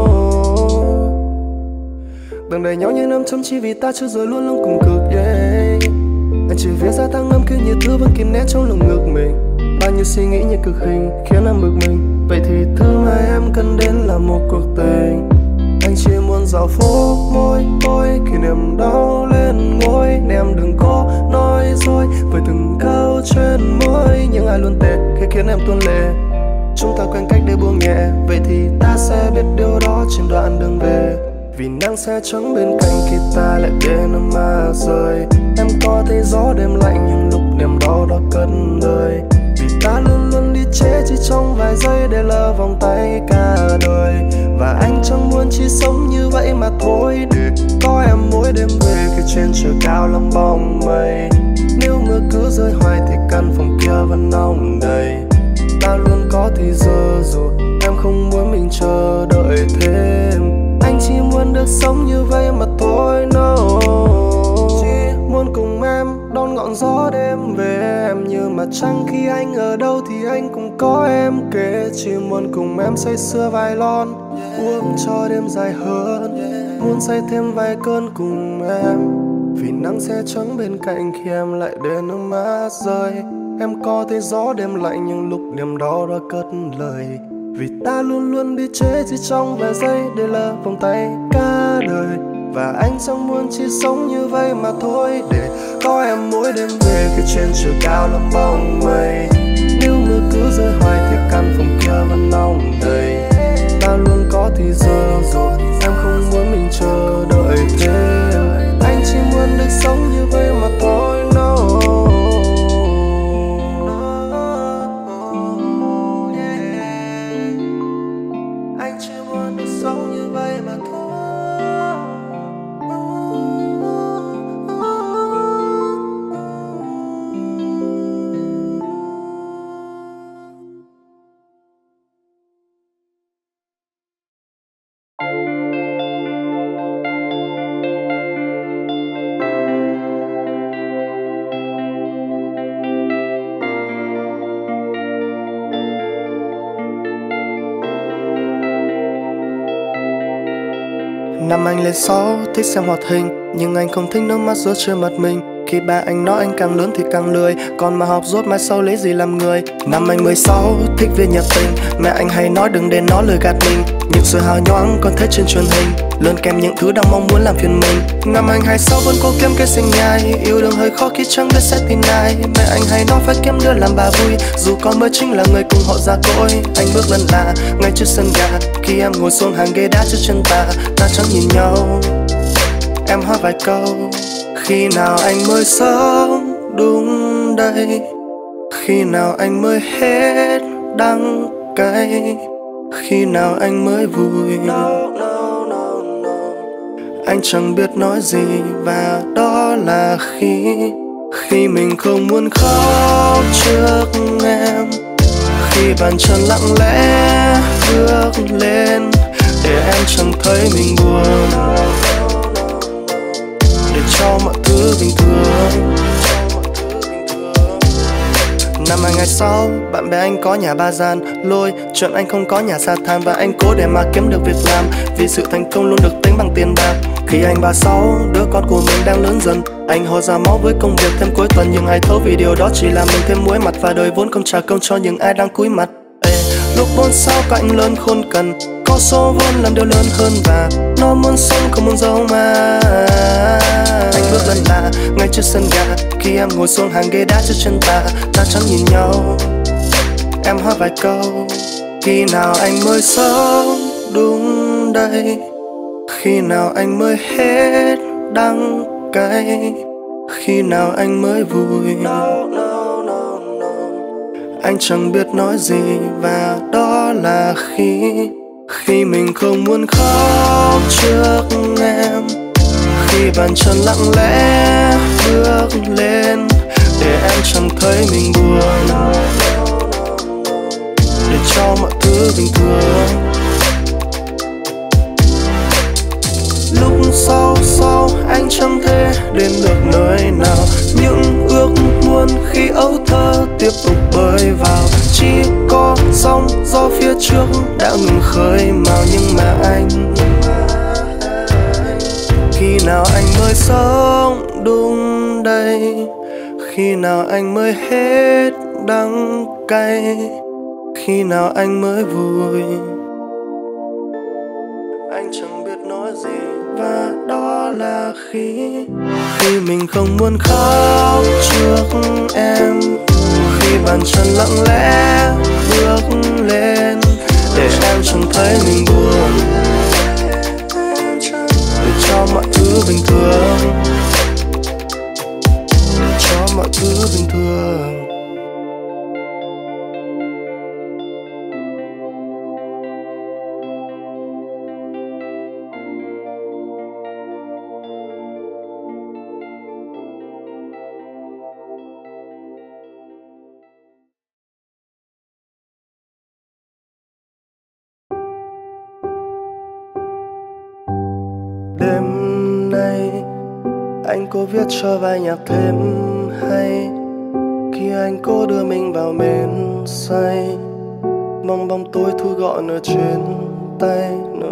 đừng đẩy nhau như năm chấm chỉ vì ta chưa giờ luôn luôn cùng cực. Yeah, anh chỉ viết ra tăng âm cứ như thứ vẫn kìm nén trong lồng ngực mình. Bao nhiêu suy nghĩ như cực hình khiến em bực mình. Vậy thì thứ mà em cần đến là một cuộc tình. Anh chỉ muốn dạo phố môi tôi khi niềm đau lên ngôi. Em đừng có nói dối với từng câu trên môi. Nhưng ai luôn tệ khi khiến em tuôn lệ. Chúng ta quen cách để buông nhẹ, vậy thì ta sẽ biết điều đó trên đoạn đường về. Vì nắng sẽ trắng bên cạnh khi ta lại để nó mà rơi. Em có thấy gió đêm lạnh nhưng lúc niềm đau đó cất lời. Vì ta luôn luôn đi chế chỉ trong vài giây để lỡ vòng tay cả đời. Và anh chẳng muốn chỉ sống như vậy mà thôi, để có em mỗi đêm về khi trên trời cao lắm bóng mây. Nếu mưa cứ rơi hoài thì căn phòng kia vẫn nóng đầy. Ta luôn có thì giờ dù em không muốn mình chờ đợi thêm. Anh chỉ muốn được sống như vậy mà thôi. No, chỉ muốn cùng em đón ngọn gió đêm về em. Như mặt trăng khi anh ở đâu thì anh cũng có em kể. Chỉ muốn cùng em say sưa vài lon, uống cho đêm dài hơn. Muốn say thêm vài cơn cùng em. Vì nắng sẽ trắng bên cạnh khi em lại để nước mắt rơi. Em có thấy gió đêm lạnh nhưng lúc niềm đau đó cất lời. Vì ta luôn luôn đi chế chỉ trong vài giây để lỡ vòng tay cả đời. Và anh chẳng muốn chỉ sống như vậy mà thôi, để có em mỗi đêm về khi trên trời cao lắm bóng mây. Nếu mưa cứ rơi hoài thì căn phòng kia vẫn nóng đầy. Ta luôn có thì giờ dù em không muốn mình chờ đợi thêm. Anh chỉ muốn được sống như vậy mà thôi. No, anh chỉ muốn được sống như vậy mà thôi. Năm anh lên 6 thích xem hoạt hình, nhưng anh không thích nước mắt rớt trên mặt mình. Khi ba anh nói anh càng lớn thì càng lười, còn mà học rốt mai sau lấy gì làm người. Năm anh 16 thích viết nhật tình, mẹ anh hay nói đừng để nó lời gạt mình. Những sự hào nhoáng còn thấy trên truyền hình, lớn kèm những thứ đang mong muốn làm phiền mình. Năm anh 26 vẫn cố kiếm cái sinh nhai, yêu đương hơi khó khi chẳng biết sẽ tin ai. Mẹ anh hay nói phải kiếm đứa làm bà vui, dù con mới chính là người cùng họ ra cõi. Anh bước lần lạ ngay trước sân ga, khi em ngồi xuống hàng ghế đá trước chân ta chẳng nhìn nhau. Em hỏi vài câu, khi nào anh mới sống đúng đây, khi nào anh mới hết đắng cay, khi nào anh mới vui. Anh chẳng biết nói gì, và đó là khi mình không muốn khóc trước em, khi bàn chân lặng lẽ bước lên để em chẳng thấy mình buồn, để cho mọi thứ bình thường. Năm 2026, bạn bè anh có nhà 3 gian lôi chuyện anh không có nhà sa than, và anh cố để mà kiếm được việc làm, vì sự thành công luôn được tính bằng tiền bạc. Khi anh 36, đứa con của mình đang lớn dần. Anh ho ra máu với công việc thêm cuối tuần, nhưng ai thấu vì điều đó chỉ làm mình thêm muối mặt. Và đời vốn không trả công cho những ai đang cúi mặt. Lúc 46 cạnh lớn khôn cần, có số vốn làm điều lớn hơn và nó muốn sống không muốn giấu mà. Anh bước lần lạ ngay trước sân ga, khi em ngồi xuống hàng ghế đá trước chân ta chẳng nhìn nhau. Em hỏi vài câu, khi nào anh mới sống đúng đây, khi nào anh mới hết đắng cay, khi nào anh mới vui. Anh chẳng biết nói gì và đó là khi mình không muốn khóc trước em, khi bàn chân lặng lẽ bước lên để em chẳng thấy mình buồn, để cho mọi thứ bình thường. Lúc sau anh chẳng thể đến được nơi nào, những ước muốn khi ấu thơ tiếp tục bơi vào. Chỉ có sóng gió phía trước đã ngừng khơi mào, nhưng mà anh, khi nào anh mới sống đúng đây, khi nào anh mới hết đắng cay, khi nào anh mới vui. Anh chẳng biết nói gì và đó là khi mình không muốn khóc trước em, khi bàn chân lặng lẽ bước lên để em chẳng thấy mình buồn, để cho mọi thứ bình thường, để cho mọi thứ bình thường. Đêm nay anh cố viết cho bài nhạc thêm hay, khi anh cố đưa mình vào men say, mong bóng tối thu gọn ở trên tay.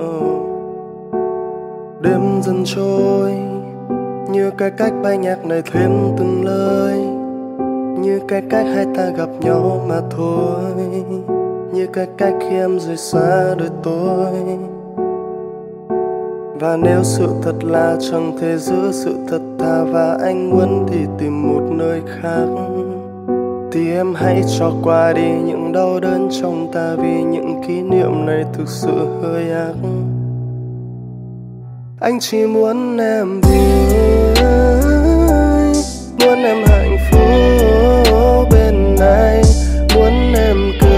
Đêm dần trôi như cái cách bài nhạc này thêm từng lời, như cái cách hai ta gặp nhau mà thôi, như cái cách khi em rời xa đời tôi. Và nếu sự thật là chẳng thể giữ sự thật thà và anh muốn thì tìm một nơi khác, thì em hãy cho qua đi những đau đớn trong ta, vì những kỷ niệm này thực sự hơi ác. Anh chỉ muốn em vui, muốn em hạnh phúc bên anh, muốn em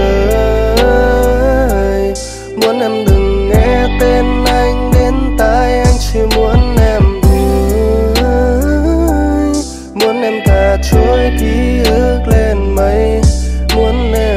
cười, muốn em đừng nghe tên anh đến tai. Anh chỉ muốn em vui, muốn em thả trôi ký ức lên mây, muốn em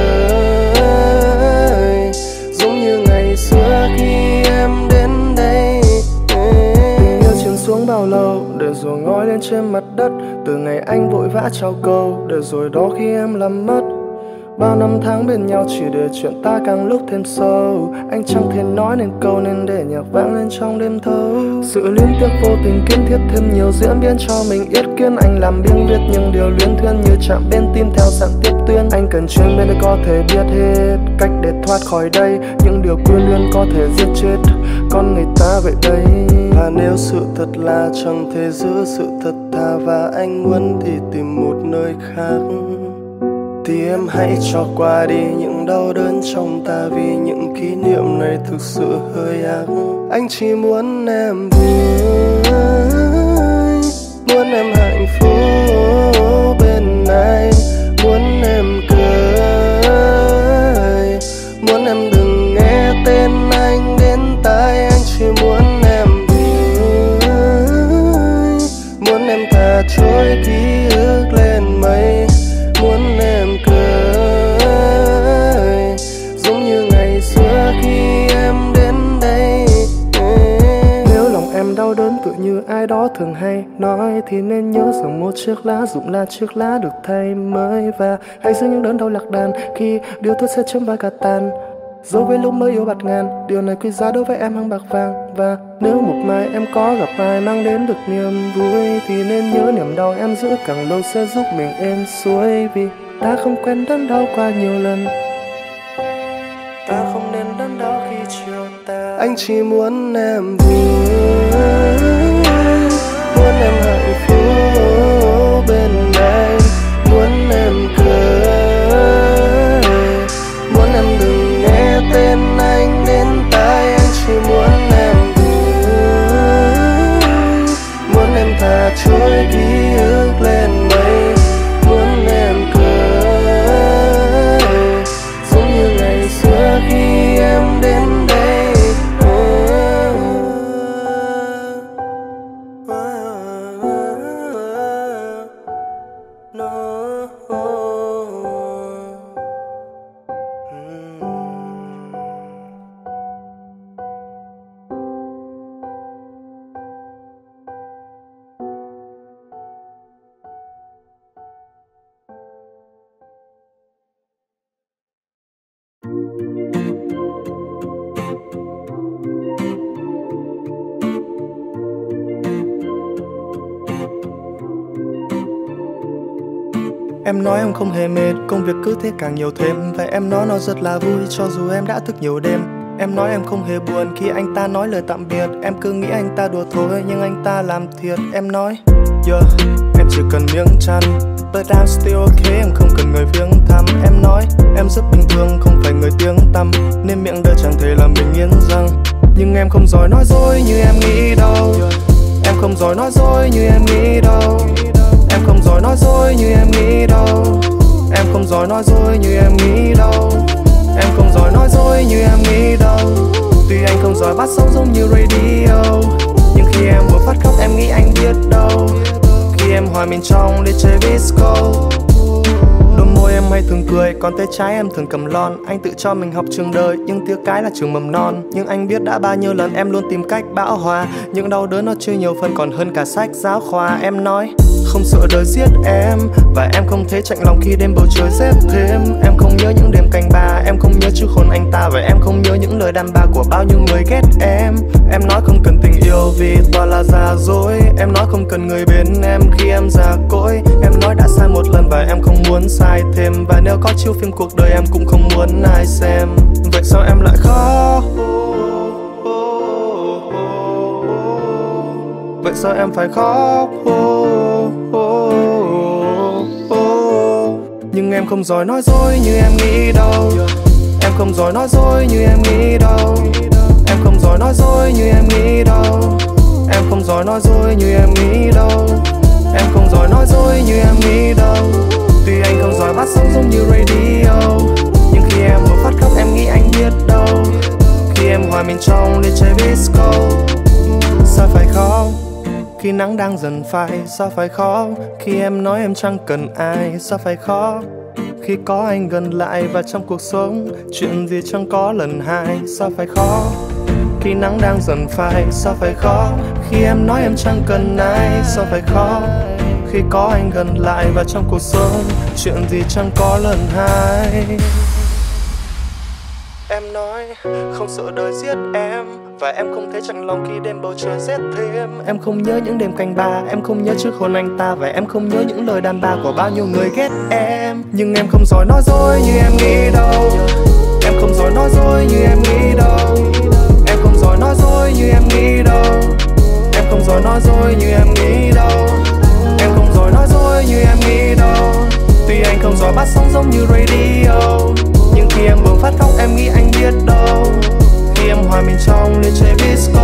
cười giống như ngày xưa khi em đến đây. Tình yêu chìm xuống bao lâu để rồi ngói lên trên mặt đất, từ ngày anh vội vã trao câu để rồi đó khi em làm mất. Bao năm tháng bên nhau chỉ để chuyện ta càng lúc thêm sâu. Anh chẳng thể nói nên câu nên để nhạc vang lên trong đêm thâu. Sự liên tiếp vô tình kiến thiết thêm nhiều diễn biến cho mình yết kiến. Anh làm biếng viết những điều luyến thuyên như chạm bên tim theo dạng tiếp tuyến. Anh cần chuyên bên để có thể biết hết cách để thoát khỏi đây. Những điều quyến luyến có thể giết chết con người ta vậy đây. Và nếu sự thật là chẳng thể giữ sự thật thà và anh muốn thì tìm một nơi khác, thì em hãy cho qua đi những đau đớn trong ta, vì những kỷ niệm này thực sự hơi ác. Anh chỉ muốn em vui, muốn em hạnh phúc bên anh, muốn em cười, muốn em đừng nghe tên anh đến tai. Anh chỉ muốn em vui, muốn em thả trôi ký ức lên mây, muốn em cười giống như ngày xưa khi em đến đây. Nếu lòng em đau đớn tự như ai đó thường hay nói, thì nên nhớ rằng một chiếc lá rụng là chiếc lá được thay mới. Và hãy giữ những đớn đau lạc đàn khi điều tốt sẽ chấm và cả tàn. Dẫu với lúc mới yêu bạt ngàn, điều này quý giá đối với em hơn bạc vàng. Và nếu một mai em có gặp ai mang đến được niềm vui, thì nên nhớ niềm đau em giữ càng lâu sẽ giúp mình êm xuôi. Vì ta không quen đớn đau qua nhiều lần, ta không nên đớn đau khi chiều ta. Anh chỉ muốn em vui, muốn em hạnh phúc bên anh, muốn em cười, muốn em đừng nghe tên anh đến tai. Anh chỉ muốn em vui, muốn em thả trôi ký ức lên mây, muốn em cười giống như ngày xưa khi em đến đây. Em nói em không hề mệt, công việc cứ thế càng nhiều thêm. Và em nói nó rất là vui cho dù em đã thức nhiều đêm. Em nói em không hề buồn khi anh ta nói lời tạm biệt. Em cứ nghĩ anh ta đùa thôi nhưng anh ta làm thiệt. Em nói em chỉ cần miếng chăn, but I'm still okay, em không cần người viếng thăm. Em nói em rất bình thường, không phải người tiếng tăm, nên miệng đời chẳng thể làm mình nghiến răng. Nhưng em không giỏi nói dối như em nghĩ đâu. Em không giỏi nói dối như em nghĩ đâu. Em không giỏi nói dối như em nghĩ đâu. Em không giỏi nói dối như em nghĩ đâu. Em không giỏi nói dối như em nghĩ đâu. Tuy anh không giỏi bắt sóng giống như radio, nhưng khi em vừa phát khóc em nghĩ anh biết đâu. Khi em hòa mình trong để chơi disco, đôi môi em hay thường cười, còn tay trái em thường cầm lon. Anh tự cho mình học trường đời, nhưng tiếc cái là trường mầm non. Nhưng anh biết đã bao nhiêu lần em luôn tìm cách bão hòa. Những đau đớn nó chưa nhiều phần còn hơn cả sách giáo khoa. Em nói không sợ đời giết em, và em không thể chạnh lòng khi đêm bầu trời rét thêm. Em không nhớ những đêm canh ba, em không nhớ chiếc hôn anh ta, và em không nhớ những lời đàn bà của bao nhiêu người ghét em. Em nói không cần tình yêu vì toàn là giả dối. Em nói không cần người bên em khi em già cỗi. Em nói đã sai một lần và em không muốn sai thêm. Và nếu có chiếu phim cuộc đời em cũng không muốn ai xem. Vậy sao em lại khóc? Vậy sao em phải khóc? Nhưng em không giỏi nói dối như em nghĩ đâu. Em không giỏi nói dối như em nghĩ đâu. Em không giỏi nói dối như em nghĩ đâu. Em không giỏi nói dối như em nghĩ đâu. Em không giỏi nói dối như em nghĩ đâu. Tuy anh không giỏi bắt sóng giống như radio, nhưng khi em vừa phát khóc em nghĩ anh biết đâu. Khi em hòa mình trong để chơi disco, sao phải khóc khi nắng đang dần phai? Sao phải khóc khi em nói em chẳng cần ai? Sao phải khóc khi có anh gần lại và trong cuộc sống chuyện gì chẳng có lần hai? Sao phải khóc khi nắng đang dần phai? Sao phải khóc khi em nói em chẳng cần ai? Sao phải khóc khi có anh gần lại và trong cuộc sống chuyện gì chẳng có lần hai? Em nói không sợ đời giết em, và em không thể chạnh lòng khi đêm bầu trời rét thêm. Em không nhớ những đêm canh ba, em không nhớ chiếc hôn anh ta, và em không nhớ những lời đàn bà của bao nhiêu người ghét em. Nhưng em không giỏi nói dối như em nghĩ đâu. Em không giỏi nói dối như em nghĩ đâu. Em không giỏi nói dối như em nghĩ đâu. Em không giỏi nói dối như em nghĩ đâu. Em không giỏi nói dối như em nghĩ đâu. Tuy anh không giỏi bắt sóng giống như radio, nhưng khi em vừa phát khóc em nghĩ anh biết đâu. Khi em hòa mình trong để chơi disco,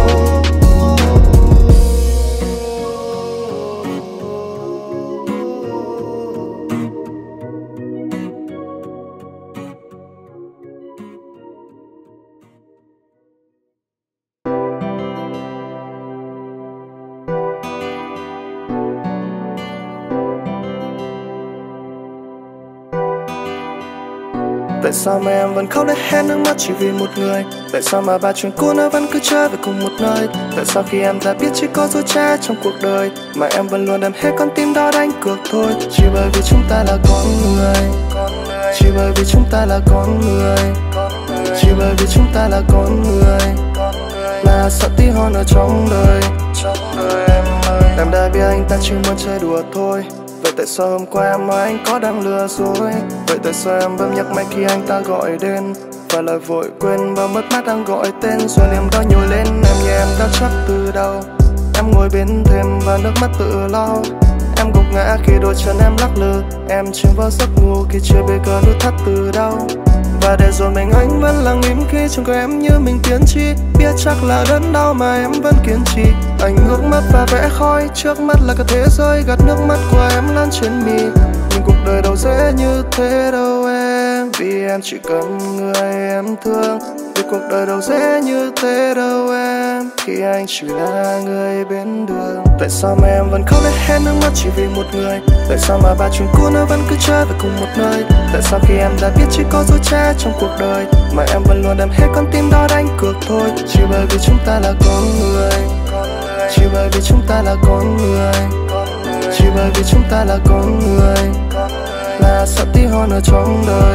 tại sao mà em vẫn khóc để hết nước mắt chỉ vì một người? Tại sao mà ba chuyện cũ nó vẫn cứ chơi về cùng một nơi? Tại sao khi em đã biết chỉ có dối trá trong cuộc đời mà em vẫn luôn đem hết con tim đó đánh cược thôi? Chỉ bởi vì chúng ta là con người, chỉ bởi vì chúng ta là con người. chỉ bởi vì chúng ta là con người, là sợ tí hon ở trong đời. Em đã biết anh ta chỉ muốn chơi đùa thôi. Vậy tại sao hôm qua em nói anh có đang lừa dối? Vậy tại sao em vẫn nhắc máy khi anh ta gọi đến, và lại vội quên và mất mát đang gọi tên. Rồi niềm đau nhồi lên em như em đã chắc từ đầu. Em ngồi bên thềm và nước mắt tự lau. Em gục ngã khi đôi chân em lắc lư. Em chìm vào giấc ngủ khi chưa biết cơn đau thắt từ đâu. Và để rồi mình anh vẫn lặng im khi trong coi em như mình tiên tri. Biết chắc là đớn đau mà em vẫn kiên trì. Anh ngước mắt và vẽ khói, trước mắt là cả thế giới. Gạt nước mắt của em lan trên mi. Nhưng cuộc đời đâu dễ như thế đâu em. Vì em chỉ cần người em thương. Vì cuộc đời đâu dễ như thế đâu em. Khi anh chỉ là người bên đường. Tại sao mà em vẫn khóc để hết nước mắt chỉ vì một người? Tại sao mà ba chuyện cũ nó vẫn cứ chơi về cùng một nơi? Tại sao khi em đã biết chỉ có dối trá trong cuộc đời mà em vẫn luôn đem hết con tim đó đánh cược thôi? Chỉ bởi vì chúng ta là con người, chỉ bởi vì chúng ta là con người, chỉ bởi vì chúng ta là con người, là sợ tí hon ở trong đời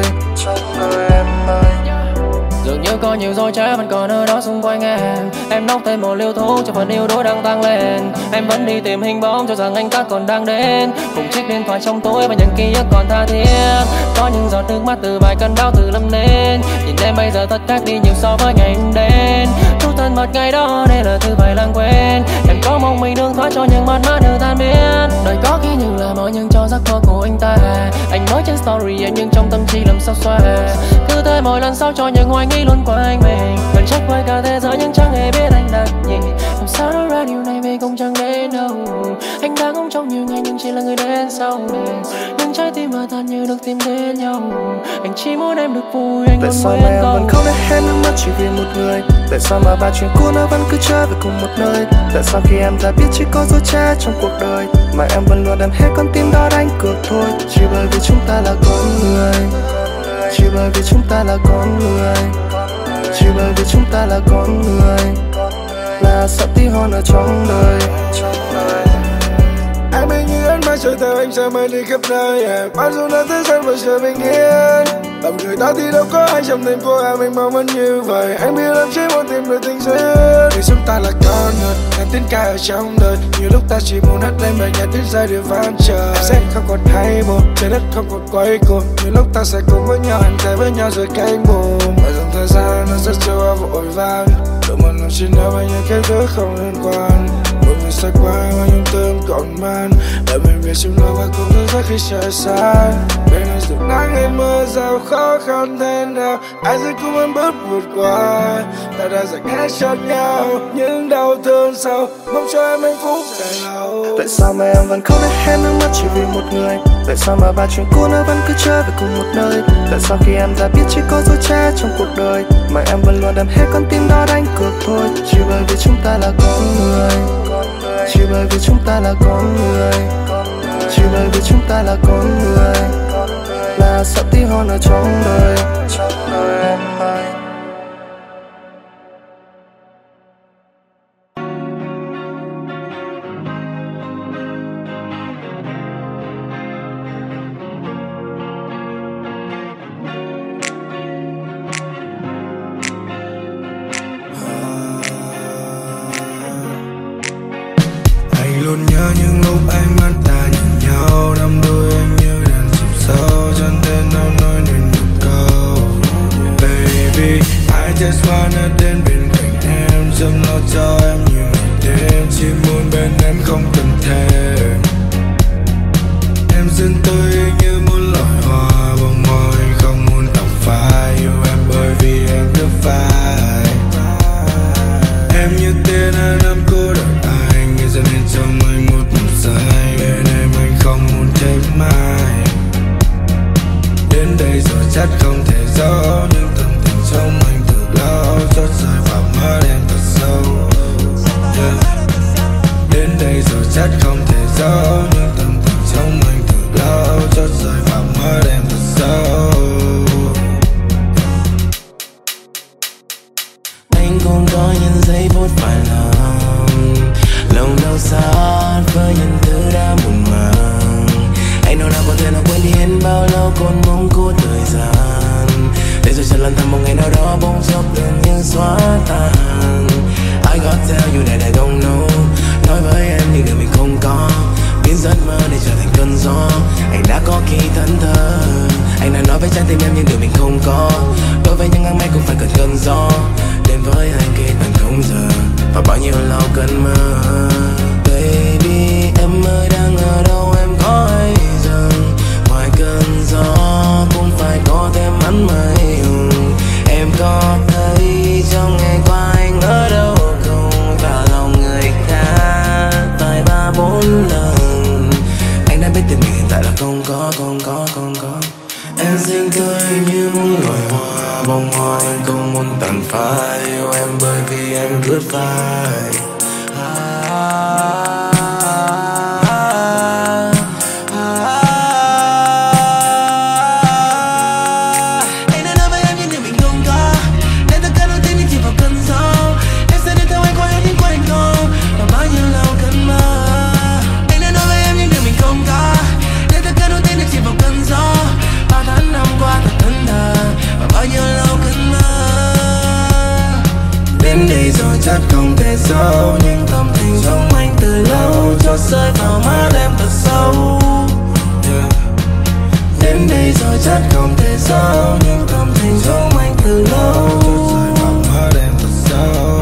em ơi. Dường như có nhiều dối trá vẫn còn ở đó xung quanh em. Em nốc thêm một liều thuốc cho phần yêu đuối đang tăng lên. Em vẫn đi tìm hình bóng cho rằng anh ta còn đang đến. Cùng chiếc điện thoại trong tối và những ký ức còn tha thiết. Có những giọt nước mắt từ vài cơn bão từ lâm lên. Nhìn em bây giờ thật khác đi nhiều so với ngày em đến. Chút thân mật ngày đó đây là thứ phải lãng quên. Em có mong mình đương thoát cho những mất mát được tan biến. Đời có khi như là mơ nhưng cho giấc mơ của anh ta. Anh nói trên story em nhưng trong tâm trí làm sao xóa. Cứ thế mỗi lần sau cho những hoài nghi luôn qua anh mình. Vẫn trách với cả thế giới nhưng chẳng hề biết anh đang nhìn. Làm sao nói ra điều này về cũng chẳng đến đâu. Anh đang ngóng trong nhiều ngày nhưng chỉ là người đến sau mình. Nhưng trái tim và thật như được tìm đến nhau. Anh chỉ muốn em được vui, anh tại luôn sao muốn mà em em vẫn khóc để hết nước mắt chỉ vì một người? Tại sao mà ba chuyện cũ nó vẫn cứ chơi về cùng một nơi? Tại sao khi em đã biết chỉ có dối trá trong cuộc đời mà em vẫn luôn đem hết con tim đó đánh cược thôi? Chỉ bởi vì chúng ta là con người, chỉ bởi vì chúng ta là con người, chỉ bởi vì chúng ta là con người, là sợ tí hon ở trong đời. Anh biết như anh mãi trôi theo anh sẽ mới đi khắp nơi. Bao dù là thế gian vẫn chưa bình yên. Lòng người ta thì đâu có ai trong tim của em mình mong muốn như vậy. Anh biết em chỉ muốn tìm được tình duyên. Vì chúng ta là con người, làm tiếng ca ở trong đời. Nhiều lúc ta chỉ muốn hát lên bài nhạc tiếng giai điệu vang trời. Em sẽ không còn hay buồn, trái đất không còn quay cuồng. Nhiều lúc ta sẽ cùng với nhau, hành thể với nhau rồi cánh buồm. Và dòng thời gian nó rất trôi vội vàng. Đôi một lòng chỉ nói về những cái thứ không liên quan. Một người xa qua mà nhung tương còn man. Để mình biết chúng nó và cùng thức giấc khi trời xa. Bên này dù nắng hay mưa giàu khó khăn thế nào, ai sẽ cùng em bước vượt qua. Ta đã dành hết cho nhau những đau thương sau, mong cho em hạnh phúc dài lâu. Tại sao mà em vẫn khóc để hết nước mắt chỉ vì một người? Tại sao mà ba chuyện cũ nó vẫn cứ chơi về cùng một nơi? Tại sao khi em đã biết chỉ có dối trá trong cuộc đời mà em vẫn luôn đem hết con tim đó đánh cược thôi? Chỉ bởi vì chúng ta là con người, chỉ bởi vì chúng ta là con người, chỉ bởi vì chúng ta là con người, là sợ tí hon ở trong đời em ơi. Luôn nhớ những lúc ánh mắt ta nhìn nhau, đắm đuối anh như đàn chìm sâu, chẳng thể nào nói nên một câu. Baby, I just wanna đến bên cạnh em, chăm lo cho em như ngày đêm, chỉ muốn bên em không cần thêm. Em dẫn tôi như muốn lòi hoa, bông hoa anh không muốn tóc phai, yêu em bởi vì em rất phai. Em như tên anh năm cô đợi anh, nghe dần lên trong anh một mùa dài. Bên em anh không muốn thêm mai. Đến đây rồi chắc không thể giấu những tâm tình trong anh từ lâu, chót rơi vào mắt em thật sâu. Đến đây rồi chắc không thể giấu những tâm tình trong anh từ lâu, chót rơi vào mắt em thật sâu. Anh cũng có những giây phút phải lòng, lòng đau xót với những thứ đã muộn màng. Anh đâu nào có thể nào quên đi em bao lâu còn mong của thời gian. để rồi sẽ lần thầm một ngày nào đó bỗng chốc gần như xóa tan. I got tell you that I don't know, nói với em những điều mình không có, biến giấc mơ để trở thành cơn gió. Anh đã có khi thẫn thờ, anh đã nói với trái tim em những điều mình không có. Đối với những ngang mây cũng phải cần cơn gió, đến với anh kết bằng không giờ và bao nhiêu lâu cơn mơ. Baby em ơi đang ở đâu em có hay rằng ngoài cơn gió cũng phải có thêm ánh mây hùng. Em có thấy trong ngày qua anh ở đâu không, và lòng người khác vài ba bốn lần. Anh đã biết tình mình hiện tại là không có. Em xinh tươi như muốn loài hoa, bông hoa anh không muốn tàn phai yêu em bởi vì em lướt vai. Đến đây rồi chắc không thể giấu những tâm tình trong anh từ lâu, cho rơi vào mắt em thật sâu. Đến đây rồi chắc không thể giấu những tâm tình trong anh từ lâu, cho rơi vào mắt em thật sâu.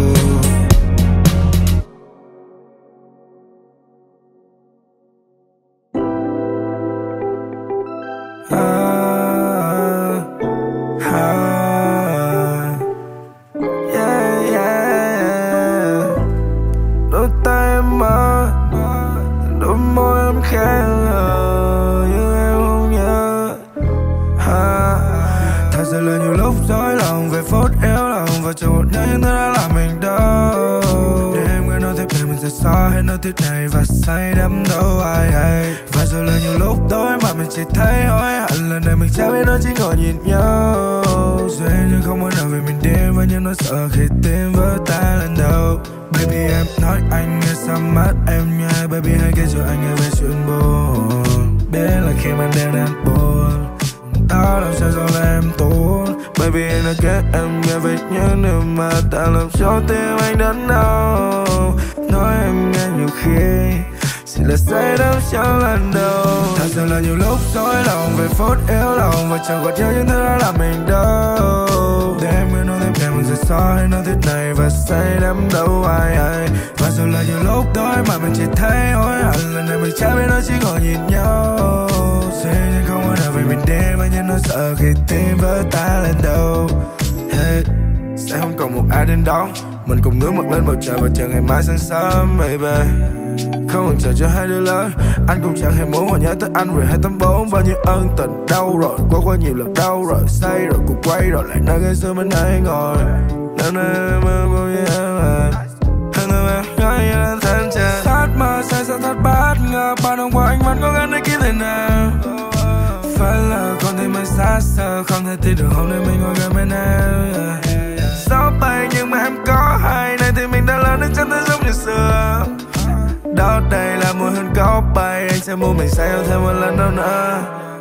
Tuyết này và say đắm đâu ai hay. Và rồi là nhiều lúc tối mà mình chỉ thấy hối hận, lần này mình chẳng biết nó chỉ ngồi nhìn nhau. Rồi nhưng không muốn nào về mình đêm và nhưng nó sợ khi tim vỡ tan lần đầu. Baby em nói anh nghe sao mắt em nhai, baby hãy kể cho anh nghe về chuyện buồn. Biết là khi mà đêm đang buồn tao làm sao cho em tốt. Baby anh đã kể em nghe về những điều mà ta làm cho tim anh đớn đau. Nói em nghe nhiều khi chỉ là say đắm trong lần đầu. Thật sự là nhiều lúc dối lòng về phút yếu lòng, và chẳng còn nhớ những thứ đã làm mình đau. Để em mới nói thêm để mình rời xa hay nói tuyết này và say đắm đâu ai hay. Và rồi là nhiều lúc tối mà mình chỉ thấy hối hận, lần này mình chẳng biết nó chỉ ngồi nhìn nhau. Rồi nhưng không có nào về mình đêm và nhưng nó sợ khi tim vỡ tan lần đầu. Hey, sẽ không còn một ai đến đón mình cùng ngước mặt lên bầu trời và chờ ngày mai sáng sớm, baby. Không còn chờ cho hai đứa lớn, anh cũng chẳng hề muốn mà nhớ tới anh rồi 284. Bao nhiêu ân tình đau rồi, qua nhiều lần đau rồi, say rồi cũng quay rồi lại nơi ngày xưa bên đây ngồi. Năm nay em mơ bao nhiêu em à, hàng năm em nói như đang thân chờ. Thắt mơ say sao thắt bất ngờ, bao năm qua anh vẫn cố gắng để kiếm thế nào. Phải là con tim anh xa xờ, không thể tin được hôm nay mình ngồi gần bên em. Gió bay nhưng mà em có hay, nay thì mình đã lớn đến chẳng thể giống như xưa. Đó đây là mùi hương có bay, anh sẽ mua mình say yêu thêm một lần đâu nữa.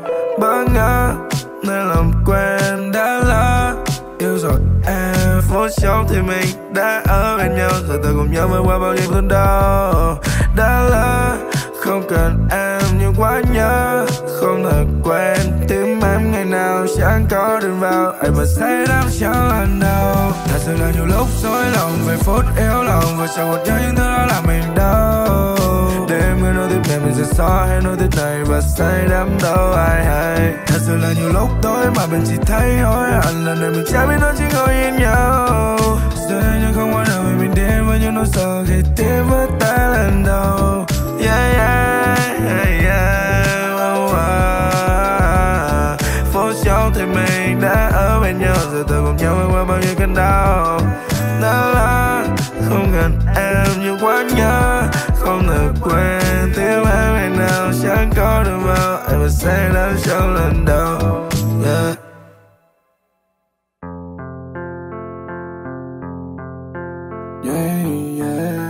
Bỡ ngỡ nên làm quen đã lỡ yêu rồi em. Phút chốc thì mình đã ở bên nhau, rồi tôi cùng nhau vượt qua bao nhiêu cơn đau. Đã lỡ không cần em nhưng quá nhớ, không thể quên tim em ngày nào chẳng có đừng vào. Anh mà say đắm trong lần đầu. Thật sự là nhiều lúc dối lòng về phút yếu lòng, và chẳng một nhớ những thứ đó làm mình đau. Để em mới nói tiếp để mình rời xa hay nói tiếp này và say đắm đâu ai hay. Thật sự là nhiều lúc tối mà mình chỉ thấy hối hận, lần này mình chẳng biết nó chỉ ngồi nhìn nhau. Rồi nhưng không có nào về mình đêm với những nỗi sợ khi tim vỡ tan lần đầu. Yeah, yeah, yeah, oh, oh. Phút chốc thì mình đã ở bên nhau, rồi tôi cùng nhau vượt qua bao nhiêu cơn đau. Đã là không cần em nhưng quá nhớ, không thể quên tiếng em ngày nào chẳng có được vào. Em vẫn say đắm trong lần đầu. Yeah. Yeah, yeah.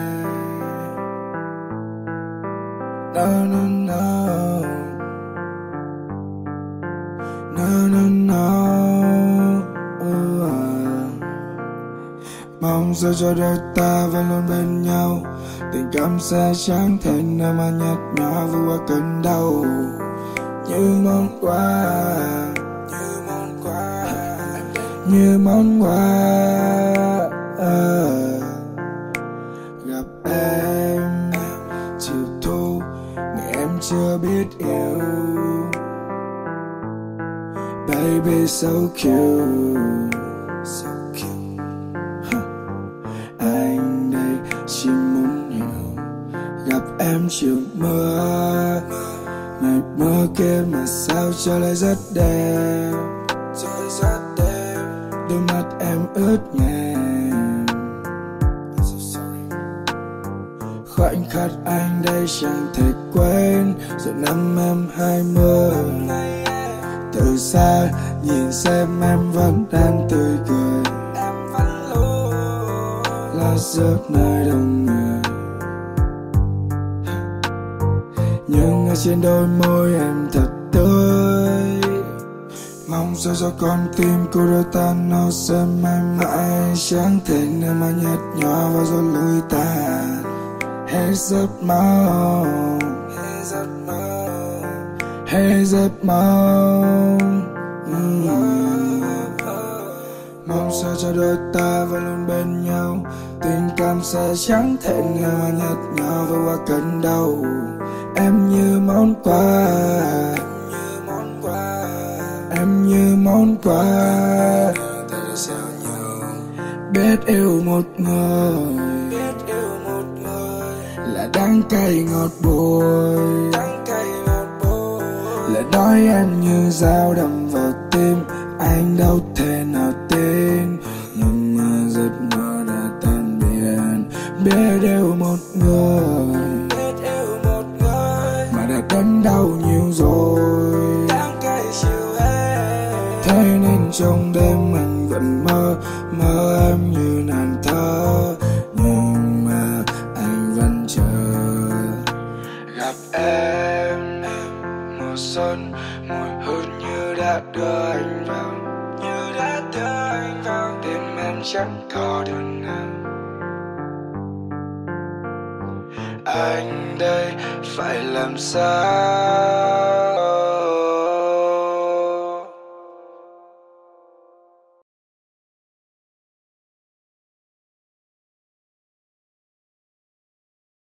No, no, no. No, no, no. Mong sao cho đôi ta vẫn luôn bên nhau, tình cảm sẽ chẳng thể nào mà nhạt nhòa vượt qua cơn đau. Như món quà, như món quà, như món quà. Gặp em chiều thu ngày em chưa biết yêu. Baby so cute, so cute. Anh đây chỉ muốn hiểu. Gặp em chiều mưa, ngày mưa kia mà sao trời lại rất đẹp, trời rất đẹp. Đôi mắt em ướt nhèm. Khoảnh khắc anh đây chẳng thể quên. Giờ năm em 20, từ xa nhìn xem em vẫn đang tươi cười. Em vẫn luôn là giấc nơi đông người. Nhưng ở trên đôi môi em thật tươi. Mong sao cho con tim của đôi ta nó sẽ mãi mãi chẳng thể nào mà nhạt nhòa và rồi lùi tàn. Hết giấc mơ, hết giấc mơ, hết giấc mơ. Mong sao cho đôi ta vẫn luôn bên nhau, tình cảm sẽ chẳng thể nào mà nhạt nhòa vượt qua cơn đau. Em như món quà, em như món quà. Biết yêu một người là đắng cay ngọt bùi, là nói em như dao đâm vào tim. Anh đâu thể nào tin, nhưng mà giấc mơ đã tan biến. Biết yêu một người mà đã đớn đau nhiều rồi. Thế nên trong đêm anh vẫn mơ, mơ em như nàng thơ. Nhưng mà anh vẫn chờ gặp em. Mùa xuân mùi hương như đã đưa anh vào, như đã đưa anh vào. Đêm em chẳng có đường nào. Anh đây phải làm sao?